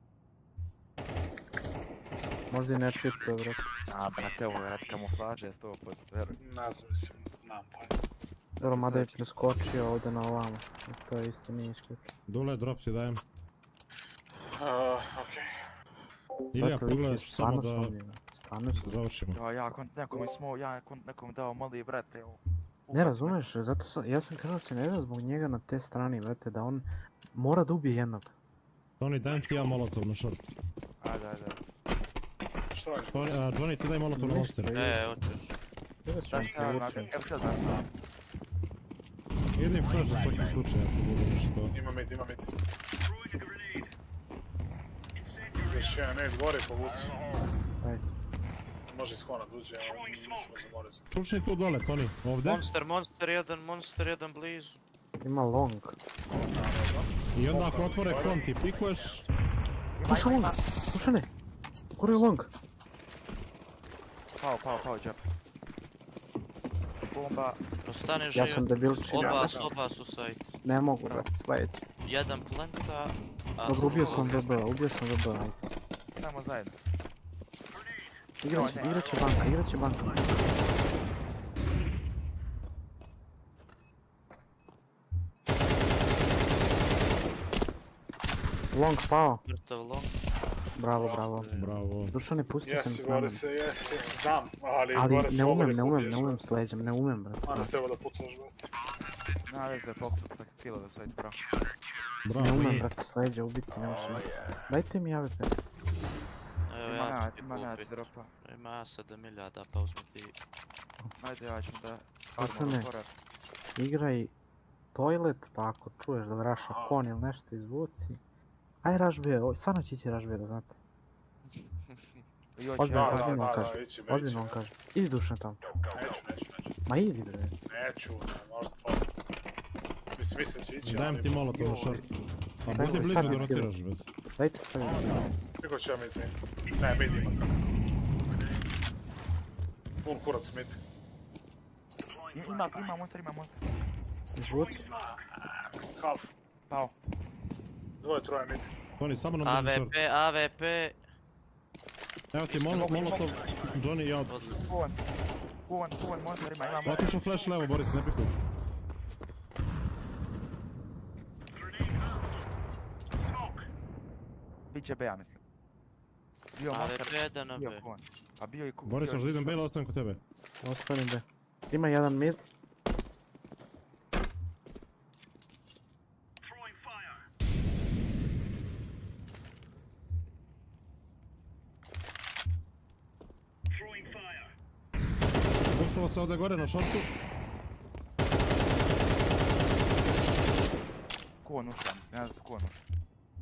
Speaker 1: Možda i ne cheatuje, brate.
Speaker 5: A, brate, ovo je rad kamuflaže, sto posto, veruj.
Speaker 2: Ne znam, mislim, nemam pojma.
Speaker 1: Dobro, mada je
Speaker 5: Znači-
Speaker 1: preskočio ovdje na ovamo. I to isto nije isključio.
Speaker 3: Dole, drop ti dajem.
Speaker 2: Uh, okej.
Speaker 3: Ili ja
Speaker 1: Dakle, lik je
Speaker 3: pogledaš samo
Speaker 1: stvarno
Speaker 3: da
Speaker 1: sumnjiv, stvarno sumnjiv.
Speaker 3: završimo.
Speaker 5: Ja, ja, kon, neko mi smo, ja, kon, neko mi dao mali, brate, evo.
Speaker 1: Ne razumeš, zato sam, ja sam krenuo se ne da zbog njega na te strane, brate, da on mora da ubije jednog.
Speaker 3: Tony, dajem ti ja molotov na short.
Speaker 5: Ajde, ajde.
Speaker 2: Šta radiš?
Speaker 3: Tony, a, Johnny, ti daj molotov na monster.
Speaker 4: E, hoćeš.
Speaker 5: Šta šta ja nađem? Evo šta znam.
Speaker 3: Jednim flash za svaki slučaj ako bude nešto.
Speaker 2: Ima mid, ima mid. Još jedan nade gore povuci.
Speaker 1: Ajde.
Speaker 2: Može iz hona duđe, ali mislimo za morez.
Speaker 3: Čučni tu dole, Tony, ovdje.
Speaker 4: Monster, monster jedan, monster jedan blizu.
Speaker 1: Ima long.
Speaker 3: I onda ako otvore kon ti pikuješ.
Speaker 1: Puša long! Puša ne! Kuri long!
Speaker 5: Pao, pao, pao, džep. Bomba.
Speaker 4: Ostani
Speaker 1: Ja
Speaker 4: živ.
Speaker 1: sam debilčin.
Speaker 4: Oba, oba su sajt.
Speaker 1: Ne mogu, brate, sledeći.
Speaker 4: Jedan plenta, a...
Speaker 1: Dobro, ubio sam V B, ubio sam V B, ajde.
Speaker 5: Samo zajedno.
Speaker 1: Igrat će, igrat će banka, igrat će banka. Long pao.
Speaker 4: Mrtav long.
Speaker 1: Bravo, bravo.
Speaker 3: Bravo.
Speaker 1: Dušane, pustio sam
Speaker 2: Jesi,
Speaker 1: kamen.
Speaker 2: gore se, jesi. Znam, ali,
Speaker 1: Ali
Speaker 2: gore se
Speaker 1: ne umem,
Speaker 2: oblik
Speaker 1: ne umem,
Speaker 2: ubiješ,
Speaker 1: ne umem
Speaker 2: brate.
Speaker 1: s leđem, ne umem, brate.
Speaker 2: Ana s treba da pucaš, brate.
Speaker 5: Na veze, pokupit takve killove sad, bro.
Speaker 1: Ne
Speaker 3: Bravo.
Speaker 1: umem,
Speaker 3: i-
Speaker 1: brate, s leđa ubiti, ne možeš. Dajte mi A W P.
Speaker 4: Evo
Speaker 5: Ima
Speaker 4: ja
Speaker 5: na,
Speaker 4: ću ti
Speaker 5: ima na ti
Speaker 4: kupit.
Speaker 5: dropa.
Speaker 4: Ima ja sedam hiljada, pa uzmi ti.
Speaker 5: Ajde, ja ću da...
Speaker 1: Slušaj
Speaker 5: armor
Speaker 1: me.
Speaker 5: otvoram.
Speaker 1: Igraj toilet, pa ako čuješ da vraša kon ili nešto izvuci. Aj rush B, o, stvarno će ići rush B, da znate.
Speaker 5: I hoće
Speaker 1: Ozbiljno,
Speaker 2: Da,
Speaker 5: ja.
Speaker 2: da,
Speaker 1: ozbiljno
Speaker 2: da,
Speaker 1: kaže.
Speaker 2: da, ići, be,
Speaker 1: Ozbiljno on
Speaker 2: ići,
Speaker 1: kaže. Idi Dušan tamo.
Speaker 2: Neću, neću, neću.
Speaker 1: Ma idi bre.
Speaker 2: Neću, ne, možda tvoj. Mislim, mislim će ići,
Speaker 3: Dajem
Speaker 2: ali...
Speaker 3: ti molotov na short. A
Speaker 1: Daj
Speaker 3: budi
Speaker 1: mi
Speaker 3: blizu
Speaker 1: sad
Speaker 3: da
Speaker 1: mi
Speaker 3: rotiraš, brate.
Speaker 1: Dajte sve.
Speaker 2: Kako ću ja mid zim? Ne, mid ima kako. Pun kurac mid.
Speaker 5: Ima, ima monster, ima monster.
Speaker 1: Izvuci.
Speaker 2: Half.
Speaker 5: Pao.
Speaker 2: Dvoje, troje mid.
Speaker 3: Tony, samo nam blizu short.
Speaker 4: A V P, A V P.
Speaker 3: Evo ti mol- molotov, Johnny, ja od...
Speaker 5: Kuvan. Kuvan, kuvan, monster ima, ima monster.
Speaker 3: Otišao flash levo, Boris, ne pikuj.
Speaker 5: Biće B, ja mislim. Bio
Speaker 4: A V
Speaker 5: monster,
Speaker 4: P jedan na
Speaker 5: bio
Speaker 4: B.
Speaker 5: kuvan. A bio i kuvan.
Speaker 3: Boris, hoćeš da idem B ili ostanem kod tebe?
Speaker 1: Ostani B. Ima jedan mid.
Speaker 3: Pustovac ovdje gore na shortu.
Speaker 5: Kuvan ušla, mislim, ja znam da su kuvan ušla.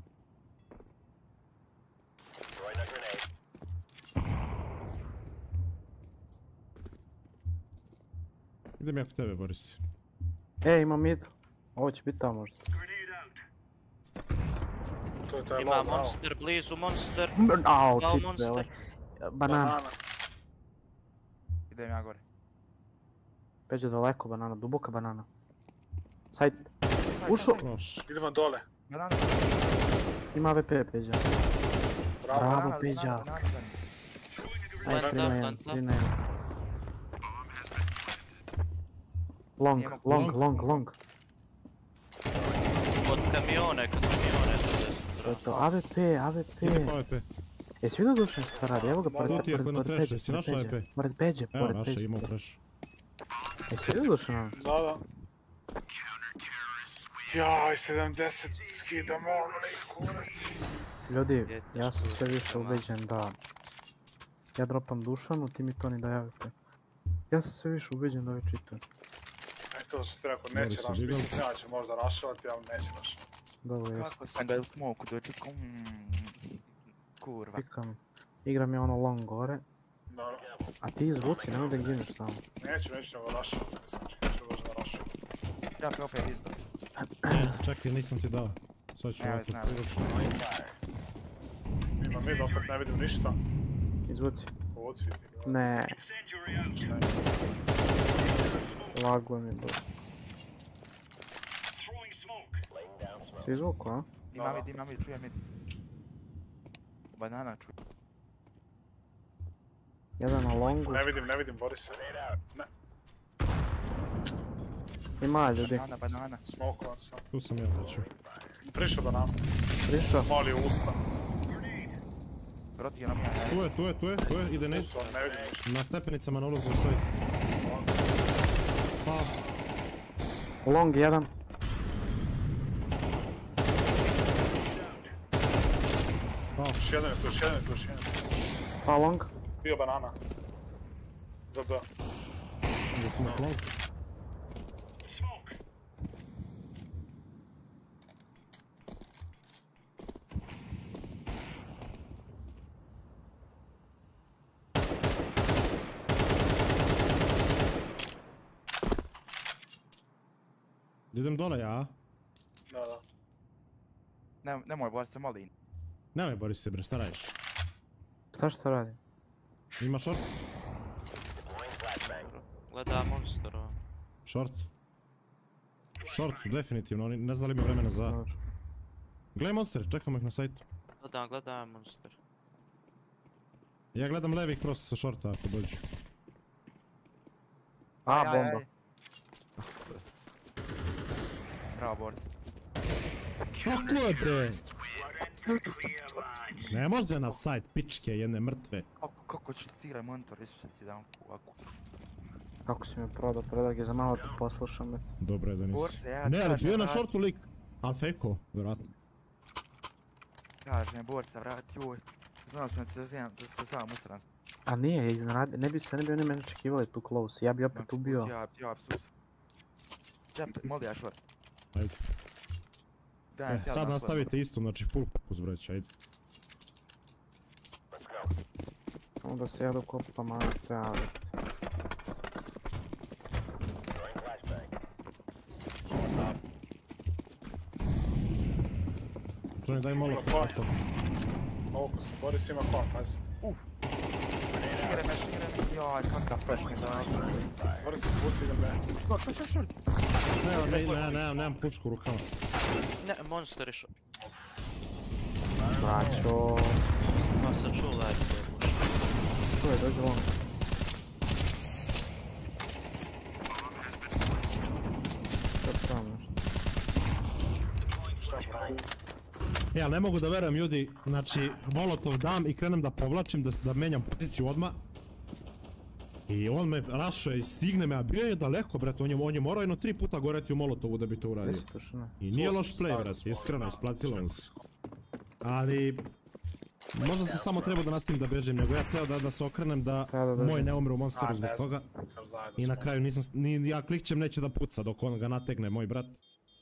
Speaker 3: Idem ja kod tebe, Boris.
Speaker 1: E, ima mid. Ovo će biti tamo možda.
Speaker 2: To je taj
Speaker 4: Ima
Speaker 2: low, bravo.
Speaker 4: monster, blizu monster.
Speaker 1: Au,
Speaker 4: Dao
Speaker 1: čip,
Speaker 4: monster.
Speaker 1: ovaj. Banana.
Speaker 2: Banana.
Speaker 5: Idem ja gore.
Speaker 1: Peđe daleko banana, duboka banana. Sajt.
Speaker 5: Saj,
Speaker 1: Ušo.
Speaker 5: saj, saj.
Speaker 3: Loš.
Speaker 2: Idemo dole.
Speaker 5: Banana,
Speaker 1: Ima A W P, Peđa.
Speaker 2: Bravo.
Speaker 1: Bravo,
Speaker 5: banana,
Speaker 1: Peđa.
Speaker 5: banana, banana, zadnji.
Speaker 1: Ajde,
Speaker 4: Planta,
Speaker 1: tri na jedan,
Speaker 4: planta.
Speaker 1: tri na jedan. Long,
Speaker 5: Nije mogu-
Speaker 1: long,
Speaker 3: Long.
Speaker 1: long, long.
Speaker 4: Kod kamione, kod kamione.
Speaker 1: To je to, A W P, A W P.
Speaker 3: Ide po A W P.
Speaker 1: Jesi vidio Dušan šta radi? Evo ga pored
Speaker 3: Tu ti je
Speaker 1: pored-
Speaker 3: kod na
Speaker 1: pored
Speaker 3: treše,
Speaker 1: Peđe,
Speaker 3: si
Speaker 1: pored
Speaker 3: našao
Speaker 1: Peđe.
Speaker 3: A W P?
Speaker 1: Pored Peđe,
Speaker 3: Evo,
Speaker 1: pored
Speaker 3: naša,
Speaker 1: Peđe.
Speaker 3: imao
Speaker 1: pored-
Speaker 3: flash.
Speaker 1: Jesi vidio Dušan?
Speaker 2: Da, da. Jaj, sedamdeset skidamo, kurac.
Speaker 1: Ljudi,
Speaker 4: Je
Speaker 1: ja sam
Speaker 4: teško
Speaker 1: sve više
Speaker 4: Dušana.
Speaker 1: ubeđen da ja dropam Dušanu, ti mi to ni dajavite. Ja sam sve više ubeđen da ovaj čituje.
Speaker 2: E, to što ste rekao, neće
Speaker 3: Boris,
Speaker 2: raš,
Speaker 3: digao.
Speaker 2: mislim se ja će možda rašavati, ali neće rašavati.
Speaker 1: Dobro, jeste.
Speaker 5: Kako sam ga u smoku dočekao, mm, kurva.
Speaker 1: Pikam. Igram ja ono long gore,
Speaker 2: Dobro.
Speaker 1: a ti izvuci, nemoj da gineš tamo.
Speaker 2: Neću, neću nego rašavati, mislim će neću možda rašavati.
Speaker 5: Ja pe opet isto.
Speaker 3: Čekaj, nisam ti dao. Sad ću
Speaker 5: Ne,
Speaker 3: ovako
Speaker 5: znam.
Speaker 3: priročno.
Speaker 2: Ima mid, opet ne vidim ništa.
Speaker 1: Izvuci.
Speaker 2: Povuci.
Speaker 1: Ne,
Speaker 2: Šta je?
Speaker 1: laglo mi je bilo. Si izvuku, a?
Speaker 5: Ima mid, ima mid, čuje mid. Banana čuje.
Speaker 1: Jedan na longu.
Speaker 2: Ne vidim, ne vidim, Boris. Ne,
Speaker 1: Ima ljudi.
Speaker 5: Banana, banana.
Speaker 2: smokovan sam.
Speaker 3: Tu sam ja, hoću.
Speaker 2: Prišao da nam.
Speaker 1: Prišao.
Speaker 2: Mali u usta.
Speaker 5: Roti je na mija.
Speaker 3: Tu je, tu je, tu je, tu je, ide
Speaker 2: Tu
Speaker 3: ne.
Speaker 2: su, ne vidim ništa.
Speaker 3: Na stepenicama na ulazu u sve. pao.
Speaker 1: Long jedan.
Speaker 3: Pao.
Speaker 2: Još jedan je tu, još jedan je tu, još jedan je tu.
Speaker 1: Pa long.
Speaker 2: Bio banana. Da, da.
Speaker 3: Gdje smo long? Idem dole ja.
Speaker 2: Da, da.
Speaker 5: Ne, nemoj Boris, se molim.
Speaker 3: Nemoj Boris se bre, šta radiš?
Speaker 1: Šta što radi?
Speaker 3: Ima short?
Speaker 4: Gleda monsterova.
Speaker 3: Short. Short su definitivno, oni ne znali ima vremena za...
Speaker 1: Dobro.
Speaker 3: Gledaj monster, čekamo ih na sajtu.
Speaker 4: Gledam, gledam monster.
Speaker 3: Ja gledam levi cross sa shorta ako dođu.
Speaker 1: A,
Speaker 5: Aj, aj,
Speaker 1: bomba.
Speaker 5: aj. Bravo Boris.
Speaker 3: Kako je bre? Ne može na sajt, pičke jedne mrtve.
Speaker 5: Kako, kako ću cigraj monitor, Isuse ti dam ovako.
Speaker 1: Kako si me prodao, predak je za malo te poslušam. eto.
Speaker 3: Dobro je da nisi.
Speaker 5: Borse, ja
Speaker 3: Ne, ali
Speaker 5: kažem,
Speaker 3: bio na
Speaker 5: vrat-
Speaker 3: shortu lik. Al fejko, vjerojatno.
Speaker 5: Kažem, Borsa, vrati, joj. Znao sam da se znam, da se sam usran.
Speaker 1: A nije, iznenadi, ne bi se ne bi oni mene očekivali tu close, ja bi opet ubio.
Speaker 5: Ja, ja, sus. Džem, moli ja short.
Speaker 3: Ajde.
Speaker 5: Dajem
Speaker 3: E,
Speaker 5: ti ja
Speaker 3: sad
Speaker 5: na
Speaker 3: nastavite isto, znači full focus breć, ajde.
Speaker 1: Samo da se ja dokopam, ali te avit.
Speaker 3: Johnny daj malo
Speaker 2: Ima
Speaker 3: to.
Speaker 2: Ovo se Boris ima kon, pazite.
Speaker 5: Šire me, šire me. Joj, kakav flash mi da.
Speaker 2: Boris se puci idem ne.
Speaker 5: Short, short, short, short.
Speaker 3: Ne, ne, ne, ne, nemam pušku u rukama.
Speaker 4: Ne, monster je šao.
Speaker 1: Braćo,
Speaker 4: Pa sam čuo live.
Speaker 1: tu je, dođe long. Šta pravim nešto?
Speaker 2: Šta pravi?
Speaker 3: Ja ne mogu da verujem ljudi, znači molotov dam i krenem da povlačim, da, da menjam poziciju odmah. I on me rašao i stigne me, a bio je daleko brate, on je, on je morao jedno tri puta goreti u molotovu da bi to uradio.
Speaker 1: Gdje si tušina?
Speaker 3: I nije loš play brate, iskreno isplatilo vam se. Ali... Možda se samo treba da nastavim da bežim, nego ja htio da, da se okrenem da
Speaker 1: Treba da bežim.
Speaker 3: moj ne umre u
Speaker 2: A,
Speaker 3: monsteru zbog
Speaker 2: ne
Speaker 3: toga.
Speaker 2: znam, kao zajedno
Speaker 3: I na
Speaker 2: smo.
Speaker 3: kraju nisam, ni ja klikćem neće da puca dok on ga nategne, moj brat.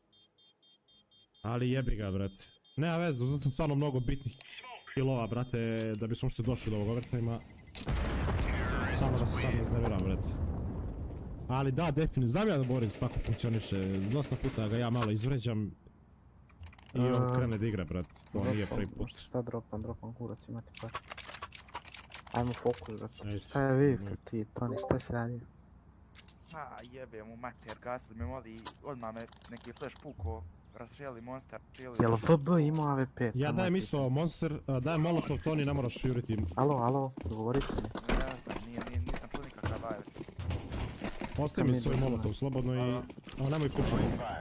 Speaker 3: Ali jebi ga, brate. Nema veze, zato sam stvarno mnogo bitnih killova, brate, da bismo što došli do ovog overtima. Samo da se sad ne iznerviram, brate. Ali da, definitivno, znam ja da Boris tako funkcioniše, dosta puta ga ja malo izvređam. I on
Speaker 1: A,
Speaker 3: krene da igra, brate, to nije
Speaker 1: Dropam,
Speaker 3: prvi put.
Speaker 1: možda šta dropam, dropam kurac, imati par. Ajmo fokus, brate.
Speaker 3: Ajde.
Speaker 1: Šta je vi, ti, Toni, šta si radio?
Speaker 5: A, jebe mu mater, gasli me moli, odmah me neki flash puko, razšeli monster, šeli...
Speaker 1: Jel V B ima A V P?
Speaker 3: Ja
Speaker 1: To
Speaker 3: dajem
Speaker 1: mati.
Speaker 3: isto Monster, a, dajem Molotov, Toni, ne moraš juriti.
Speaker 1: Alo, alo, govorite mi.
Speaker 5: Ne znam, nije, nije, nisam čuo nikakav A F.
Speaker 3: Ostaje mi svoj Molotov, slobodno i... A nemoj pušati.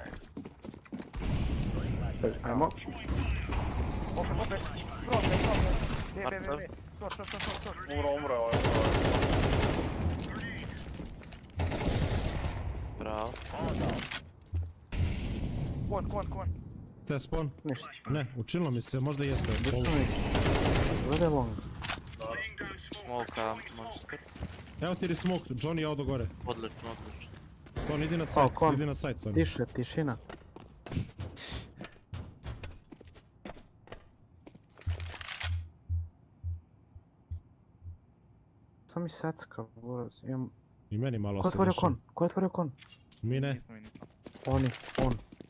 Speaker 1: Ajmo.
Speaker 5: Opet, opet, profe, profe, be, be, be, be, short, short, short, short, short.
Speaker 2: Umro, umro, ovo je umro.
Speaker 4: Bravo.
Speaker 5: Kon, kon, kon.
Speaker 3: Te spawn?
Speaker 1: Ništa.
Speaker 3: Ne, učinilo mi se, možda jeste.
Speaker 1: Došao mi. Glede long.
Speaker 4: Smoka monster.
Speaker 3: Evo ti smoke, Johnny je odo gore.
Speaker 4: Odlično, odlično.
Speaker 3: Toni, idi na sajt,
Speaker 1: kon.
Speaker 3: idi na sajt, Toni.
Speaker 1: Tiše, tišina. Šta mi secka, buraz, imam...
Speaker 3: I meni malo
Speaker 1: Ko je
Speaker 3: se
Speaker 1: otvorio
Speaker 3: dešava.
Speaker 1: kon? Ko je otvorio kon?
Speaker 3: Mi ne.
Speaker 5: Nismo, mi nismo.
Speaker 1: Oni, on.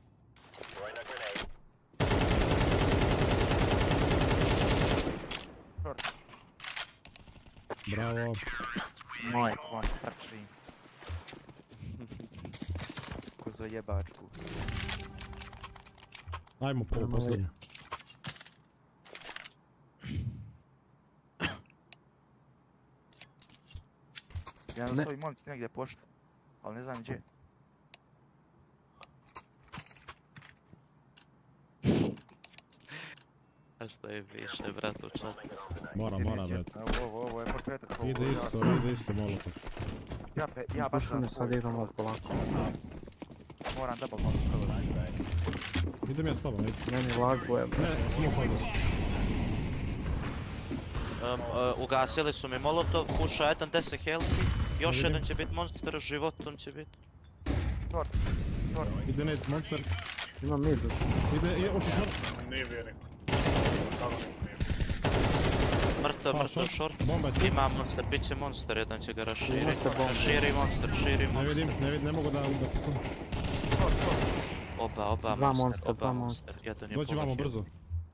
Speaker 5: Short.
Speaker 3: Bravo.
Speaker 5: Moj kon, trči. Ko za jebačku.
Speaker 3: Ajmo prvo
Speaker 1: Ajmo,
Speaker 3: posljednju.
Speaker 5: Ja
Speaker 1: Ne.
Speaker 5: da su ovi momci negdje pošli, ali ne znam gdje.
Speaker 4: A što je više, brat, u čatu?
Speaker 3: Mora,
Speaker 5: Ide
Speaker 3: mora,
Speaker 5: mi
Speaker 3: brate.
Speaker 5: svjesno, Ovo, ovo, ovo je početak. ovo
Speaker 3: Ide
Speaker 5: je
Speaker 3: isto,
Speaker 5: jasno.
Speaker 3: ide isto Molotov.
Speaker 5: Ja, pe, ja baš sam
Speaker 1: Dušane, sad
Speaker 5: svoj.
Speaker 1: igramo polako.
Speaker 5: Moram double mogu prolaziti.
Speaker 3: Idem ja s tobom, ajde.
Speaker 1: Meni laguje, bre.
Speaker 3: Ne, smoke ovdje su.
Speaker 4: Um, uh, ugasili su mi molotov, puša jedan deset healthy. Još
Speaker 3: vidim.
Speaker 4: jedan će bit monster, životom će bit.
Speaker 5: Short, short.
Speaker 3: Ide net monster.
Speaker 1: Ima mid.
Speaker 3: Ide, je, oši short.
Speaker 2: Nije vjerik. Sada niko nije.
Speaker 4: Mrtav,
Speaker 3: Pa,
Speaker 4: mrtav
Speaker 3: short.
Speaker 4: short.
Speaker 3: Bomba je tu.
Speaker 4: Ima monster, bit će monster, jedan će ga raširiti.
Speaker 1: Imate bombu.
Speaker 4: Širi monster, širi
Speaker 3: Ne
Speaker 4: monster.
Speaker 3: vidim, ne vidim, ne mogu da da pikum.
Speaker 4: Oba, oba
Speaker 1: Dva
Speaker 4: monster,
Speaker 1: monster,
Speaker 4: oba
Speaker 1: dva
Speaker 4: monster. Jedan je
Speaker 3: Dođi
Speaker 4: pola
Speaker 3: vamo
Speaker 4: heal.
Speaker 3: brzo.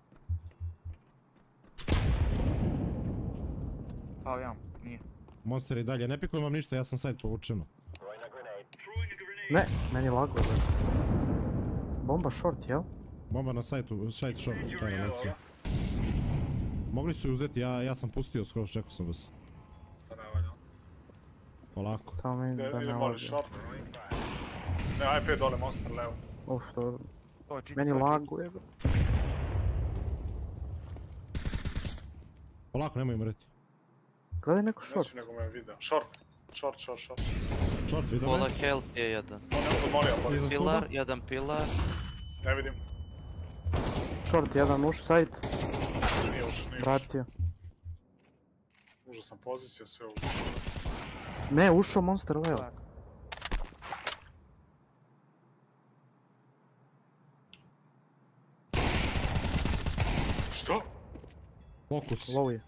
Speaker 5: Pao ja, nije.
Speaker 3: Monster i dalje, ne pikujem vam ništa, ja sam side povučeno.
Speaker 1: Ne, meni laguje, bre. Bomba short, jel?
Speaker 3: Bomba na sajtu, side short, ta relacija. Mogli su ju uzeti, ja, ja sam pustio skoro, čekao sam vas.
Speaker 2: To ne valja.
Speaker 3: Polako.
Speaker 1: Samo meni da
Speaker 2: Ide,
Speaker 1: ne
Speaker 2: ide mali
Speaker 1: laguje.
Speaker 2: short. Ne, aj pet dole, monster levo.
Speaker 1: Uf, to...
Speaker 5: To je cheat,
Speaker 1: Meni
Speaker 5: to je cheat.
Speaker 1: laguje, bre.
Speaker 3: Polako, nemoj umreti.
Speaker 1: Gledaj neko short.
Speaker 2: Neću nego me video. Short. Short, short, short.
Speaker 3: Short, vidim
Speaker 4: Pola
Speaker 3: me.
Speaker 4: health je jedan.
Speaker 2: To ne mogu molio, Boris.
Speaker 3: Iza
Speaker 4: Pilar,
Speaker 3: stuba.
Speaker 4: jedan pilar.
Speaker 2: Ne vidim.
Speaker 1: Short, jedan uš side.
Speaker 2: Nije ušao, nije ušao.
Speaker 1: Vratio.
Speaker 2: Užao sam poziciju, sve u...
Speaker 1: Ne, ušao monster levo.
Speaker 5: Tak.
Speaker 2: Što?
Speaker 3: Fokus.
Speaker 1: Low je.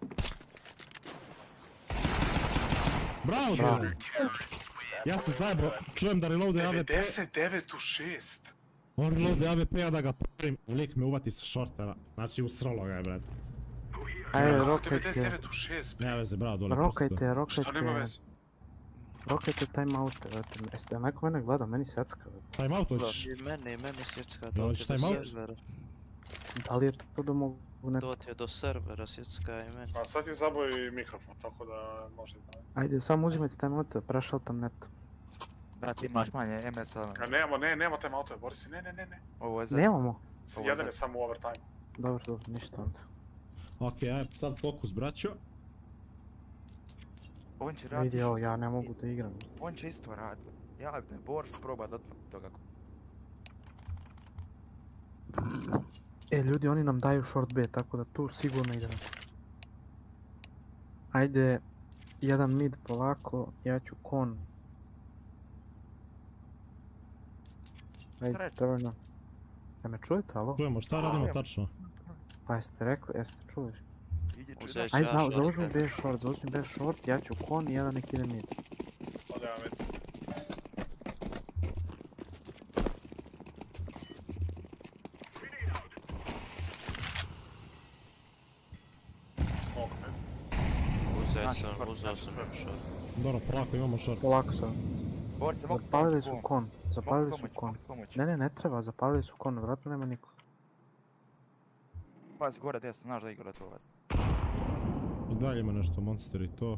Speaker 3: Bravo,
Speaker 1: Bravo.
Speaker 3: Dino. Ja se zajebao, čujem da reloade A V P.
Speaker 2: devedeset devet u šest.
Speaker 3: On reloade A V P, ja da ga pravim. Lik me uvati sa shortera. Znači, usralo ga je, brad.
Speaker 1: Ajde,
Speaker 2: devedeset
Speaker 1: rokajte.
Speaker 2: devet u šest, bre.
Speaker 3: Nema veze, bravo, dole.
Speaker 1: Rokajte,
Speaker 2: Šta nema
Speaker 1: rokajte.
Speaker 2: veze?
Speaker 1: Rokajte timeoute, vrati. Jeste neko mene gleda, meni secka. vrati.
Speaker 3: Time out hoćeš.
Speaker 4: I meni, meni sjecka
Speaker 3: Da,
Speaker 4: to
Speaker 3: hoćeš
Speaker 4: ti je do
Speaker 3: time out?
Speaker 4: servera.
Speaker 1: Da li je to da mogu neko...
Speaker 4: To ti je do servera, sjecka i meni.
Speaker 2: A sad je zaboj mikrofon, tako da može da...
Speaker 1: Ajde, samo uzimajte timeoute, prešao tam net.
Speaker 5: Brate, imaš manje M S-a.
Speaker 2: A nemamo, ne, nema time auto, Boris, ne, ne, ne, ne.
Speaker 5: Ovo je za...
Speaker 1: Nemamo.
Speaker 2: S-
Speaker 5: Ovo je
Speaker 2: Jedan
Speaker 5: za-
Speaker 2: je samo u overtime.
Speaker 1: Dobro, dobro, ništa onda.
Speaker 3: Okej, ajde, sad fokus, braćo.
Speaker 5: On će raditi
Speaker 1: Vidi ovo,
Speaker 5: isto.
Speaker 1: ja ne mogu da igram.
Speaker 5: On će isto raditi. Javite, Boris proba da otvori toga.
Speaker 1: E, ljudi, oni nam daju short B, tako da tu sigurno igram. Ajde, jedan mid polako, ja ću kon. Ajde,
Speaker 5: Treći.
Speaker 1: trvno. Ja me čujete, alo?
Speaker 3: Čujemo, šta radimo
Speaker 5: čujemo.
Speaker 3: tačno?
Speaker 1: Pa jeste rekli, jeste čuli?
Speaker 5: Iđe
Speaker 4: Uzet
Speaker 5: čudaš.
Speaker 4: ću
Speaker 1: Ajde,
Speaker 4: ja
Speaker 1: za,
Speaker 4: short,
Speaker 1: zauzmi
Speaker 4: okej.
Speaker 1: B short, zauzmi B short, ja ću kon i jedan nek ide mid.
Speaker 2: Ode ja vidim. Smoke, ne.
Speaker 4: Uzet
Speaker 5: Znači,
Speaker 4: sam,
Speaker 5: short,
Speaker 4: uzeo
Speaker 5: znači,
Speaker 4: sam
Speaker 5: short.
Speaker 4: short.
Speaker 3: Dobro, polako, imamo short.
Speaker 1: Polako sad.
Speaker 5: Boris, se mogu
Speaker 1: Zapalili
Speaker 5: pomoći
Speaker 1: su
Speaker 5: kom?
Speaker 1: kon, zapalili
Speaker 5: Mogu
Speaker 1: su
Speaker 5: pomoći,
Speaker 1: kon.
Speaker 5: mogu pomoći.
Speaker 1: Ne, ne, ne treba, zapalili su kon, vratno nema niko.
Speaker 5: Pazi gore desno, znaš da igra to vas.
Speaker 3: I dalje ima nešto, monster i to.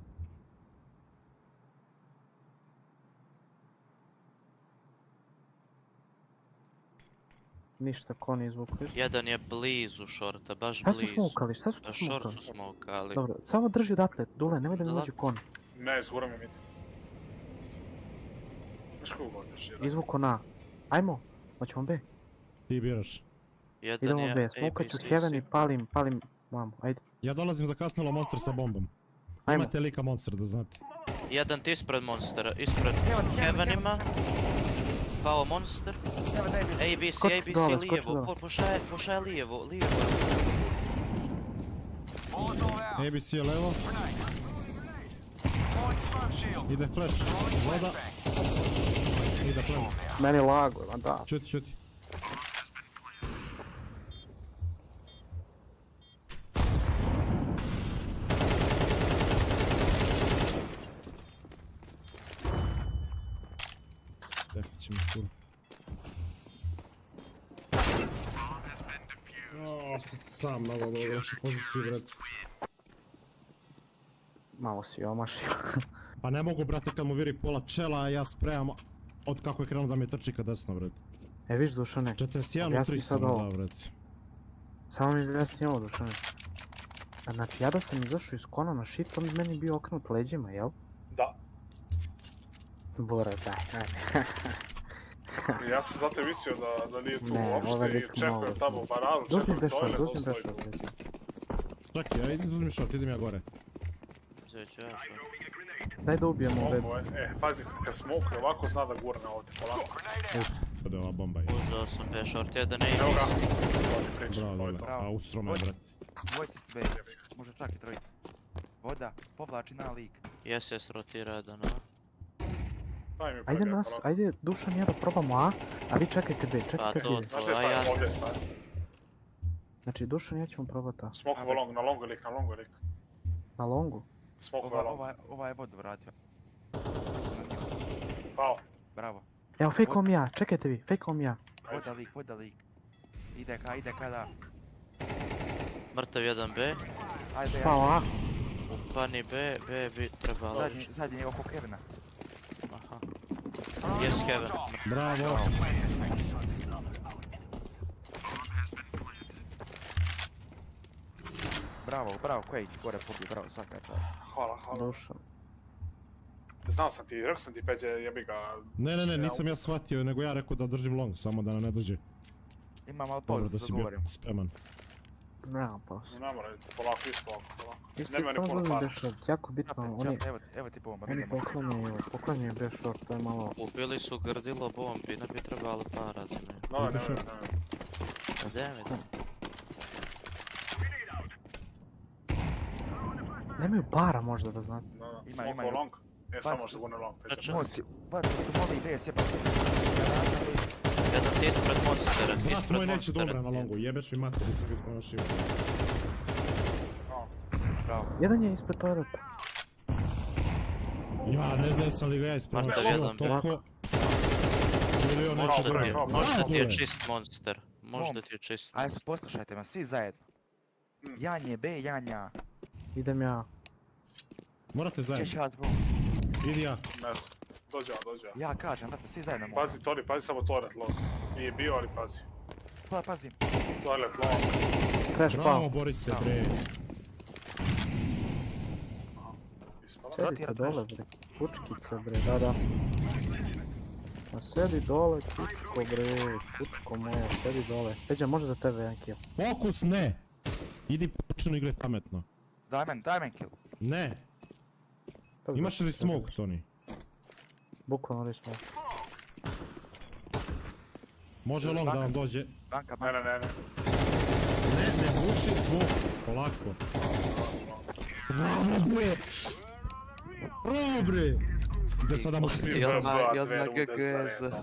Speaker 1: Ništa, kon izvukli.
Speaker 4: Jedan je blizu shorta, baš
Speaker 1: Šta su
Speaker 4: blizu.
Speaker 1: smokali, šta su tu
Speaker 4: Short
Speaker 1: smokali?
Speaker 4: su smokali.
Speaker 1: Dobro, samo drži datle, Dule, nemoj da mi
Speaker 4: Da, da.
Speaker 1: uđe kon.
Speaker 2: Ne, zgura mi mid. Znaš kogu god drži, da?
Speaker 1: Izvuko na. Ajmo, hoćemo B.
Speaker 3: Ti biraš.
Speaker 4: Jedan
Speaker 1: Idemo
Speaker 4: je
Speaker 1: B, smokat ću
Speaker 4: A B C
Speaker 1: heaven i
Speaker 4: C.
Speaker 1: palim, palim, vamo, ajde.
Speaker 3: Ja dolazim za kasnilo monster sa bombom.
Speaker 1: Ajmo.
Speaker 3: Imate lika monster, da znate.
Speaker 4: Jedan ti ispred monstera, ispred
Speaker 5: Heaven, heaven,
Speaker 4: Heaven ima. Pao monster.
Speaker 5: Evo da je
Speaker 4: A B C,
Speaker 1: Skoči
Speaker 4: A B C
Speaker 1: dole, skoči
Speaker 4: lijevo,
Speaker 1: dole.
Speaker 4: po- pošaj, pošaj lijevo, lijevo.
Speaker 6: Molotov out.
Speaker 3: A B C je levo,
Speaker 6: Grenade. Deploying smoke shield.
Speaker 3: ide flash, voda, ide plan.
Speaker 1: Meni lago, ma da.
Speaker 3: Čuti, čuti. Defat ćemo tu. O, sad sam malo u lošoj poziciji, vred.
Speaker 1: Malo si omašio.
Speaker 3: Pa ne mogu, brate, kad mu viri pola čela, a ja sprejam od kako je krenuo da mi trči ka desno, vred.
Speaker 1: E, viš Dušane,
Speaker 3: četrdeset jedan u
Speaker 1: Objasni
Speaker 3: tri
Speaker 1: sad
Speaker 3: sam mu
Speaker 1: ovo.
Speaker 3: dao, vred.
Speaker 1: samo mi objasni ovo Dušane. A znači, ja da sam izašao iz kona na shit, on bi meni bio okrenut leđima, jel?
Speaker 2: Da.
Speaker 1: Bora, daj, ajde.
Speaker 2: Ja sam zato i mislio da, da nije tu
Speaker 1: Ne, ovo
Speaker 2: uopšte
Speaker 1: je
Speaker 2: i
Speaker 1: lik malo
Speaker 2: čekujem tamo u
Speaker 1: smo.
Speaker 2: bararu,
Speaker 1: Uzmi
Speaker 2: čekujem
Speaker 1: bešor,
Speaker 2: toilet, on
Speaker 1: uzmi
Speaker 2: stoji.
Speaker 1: bešor. recimo.
Speaker 3: Čekaj, ja idem da uzmem short, idem ja gore.
Speaker 4: Uzet ću ja što.
Speaker 1: Daj da ubijemo ove.
Speaker 2: Smoke, e, pazi, kad smokuje ovako zna da gurne ovdje, polako.
Speaker 3: Ode ova bomba je.
Speaker 4: Uzeo sam B short jedan i
Speaker 2: Evo ga, to ti pričam,
Speaker 3: Bravo,
Speaker 2: to je
Speaker 3: dole.
Speaker 2: to.
Speaker 3: A usro me,
Speaker 5: Vodi.
Speaker 3: brate.
Speaker 5: Dvojci B, može čak i trojica. Voda, povlači na lik.
Speaker 4: jes jes rotira jedan, a?
Speaker 2: Daj mi
Speaker 1: Ajde
Speaker 2: pregledaj
Speaker 1: nas,
Speaker 2: polako.
Speaker 1: ajde Dušan i ja da probamo A, a vi čekajte B,
Speaker 4: Pa
Speaker 1: čekajte
Speaker 4: to,
Speaker 1: B.
Speaker 2: Znaš
Speaker 4: to,
Speaker 2: gdje
Speaker 4: a ja
Speaker 2: stavim?
Speaker 4: sam...
Speaker 2: Ovdje stavim.
Speaker 1: Znači Dušan i ja ćemo probati A.
Speaker 2: Smoke u long, na longu lik, na longu lik.
Speaker 1: Na longu.
Speaker 2: Smoke u
Speaker 5: Ova,
Speaker 2: long.
Speaker 5: ova, ova je vodu vratio.
Speaker 2: Pao.
Speaker 5: Bravo.
Speaker 1: Evo, fejkom ja, čekajte vi, fejkom ja.
Speaker 5: Voda lik, voda lik. Ide ka, ide kada.
Speaker 4: Mrtav jedan B,
Speaker 5: Ajde, ja.
Speaker 1: Pao A.
Speaker 4: upani B, B bi trebalo...
Speaker 5: Zadnji, zadnji je oko Kevina.
Speaker 4: Aha. Jes Heaven.
Speaker 3: Bravo.
Speaker 5: Bravo, bravo, Quake, gore pobio, bravo, svaka čast.
Speaker 2: Hvala, hvala.
Speaker 1: Dušan.
Speaker 2: Znao sam ti, rekao sam ti Peđe, jebi ga.
Speaker 3: Ne, ne, ne, nisam ja shvatio, nego ja rekao da držim long, samo da nam ne dođe.
Speaker 5: Imam malo
Speaker 3: Dobro,
Speaker 5: pauzu
Speaker 3: da
Speaker 5: da
Speaker 3: si bio
Speaker 5: govorim.
Speaker 3: spreman.
Speaker 1: Nema pa.
Speaker 2: Ne mora, polako isto ovako, polako.
Speaker 1: Isto
Speaker 2: Nema ni
Speaker 1: samo
Speaker 2: puno
Speaker 1: uzmi
Speaker 2: para.
Speaker 1: bešor, jako bitno,
Speaker 5: Čapaj,
Speaker 1: oni,
Speaker 5: čapaj, evo, evo ti bomba,
Speaker 1: oni
Speaker 5: vidimo.
Speaker 1: poklanjaju, poklanjaju bešor, to je malo...
Speaker 4: Ubili su grdilo bombi, ne bi trebalo para da ne.
Speaker 2: No, ne,
Speaker 3: Ideš
Speaker 2: ne,
Speaker 3: short.
Speaker 2: ne, ne.
Speaker 4: Gdje mi da?
Speaker 1: Nemaju para možda da znate.
Speaker 2: No, no.
Speaker 5: Ima,
Speaker 2: Smoke
Speaker 5: imaju.
Speaker 2: u long. E,
Speaker 5: Pas-
Speaker 2: samo što gurne long, Peđe.
Speaker 4: Znači-
Speaker 5: Moci, baci su moli B, sjeba se.
Speaker 4: Jedan ti ispred monstera,
Speaker 3: Brat
Speaker 4: ispred
Speaker 3: moj neće
Speaker 4: monstera.
Speaker 3: dobra na longu, jebeš mi mater, nisam ga ispromašio.
Speaker 2: No.
Speaker 5: Bravo.
Speaker 1: Jedan je ispred toileta.
Speaker 3: Ja ne znam jesam li ga ja ispromašio
Speaker 4: jedan,
Speaker 3: toliko. Ili on neće
Speaker 2: Možda
Speaker 3: dobra.
Speaker 2: ti je-
Speaker 4: Možda ti je
Speaker 3: Bravo,
Speaker 4: čist monster. Možda
Speaker 5: Moms.
Speaker 4: ti je čist
Speaker 5: Ajde,
Speaker 4: monster.
Speaker 5: poslušajte me, svi zajedno.
Speaker 2: Mm.
Speaker 5: Janje B, Janja.
Speaker 1: Idem ja.
Speaker 3: Morate zajedno.
Speaker 5: Češ ja zbog.
Speaker 3: Idi ja.
Speaker 2: Ne znam. Dođe ja, dođe ja.
Speaker 5: Ja kažem, brate, svi zajedno moramo.
Speaker 2: Pazi, Tori, pazi samo toilet long. Nije bio, ali pazi.
Speaker 5: Pa, pazim.
Speaker 2: Toilet long.
Speaker 1: Crash
Speaker 3: Bravo,
Speaker 1: pao.
Speaker 3: Boris se bre.
Speaker 2: Ispala.
Speaker 1: Sedite
Speaker 5: Rotira
Speaker 1: dole bre, kučkice bre, da da. Ma sedi dole, kučko bre, kučko moja, sedi dole. Peđa, može za tebe jedan kill.
Speaker 3: Fokus ne. Idi počinu igre pametno.
Speaker 5: Daj men, daj men kill.
Speaker 3: Ne.
Speaker 1: Dobro,
Speaker 3: Imaš li
Speaker 1: dobro.
Speaker 3: smoke, Toni?
Speaker 1: Bukvalno li smoke.
Speaker 3: Može long da vam dođe.
Speaker 5: Banka,
Speaker 2: Ne,
Speaker 5: banka.
Speaker 2: ne, ne, ne.
Speaker 3: Ne, ne buši smoke. Polako. Bravo bre. Bravo bre. Ide sada mu...
Speaker 2: Bio
Speaker 4: I odmah,
Speaker 2: dva,
Speaker 4: i
Speaker 2: dve
Speaker 4: odmah
Speaker 2: runde
Speaker 4: G G
Speaker 2: za
Speaker 4: za...
Speaker 2: redom.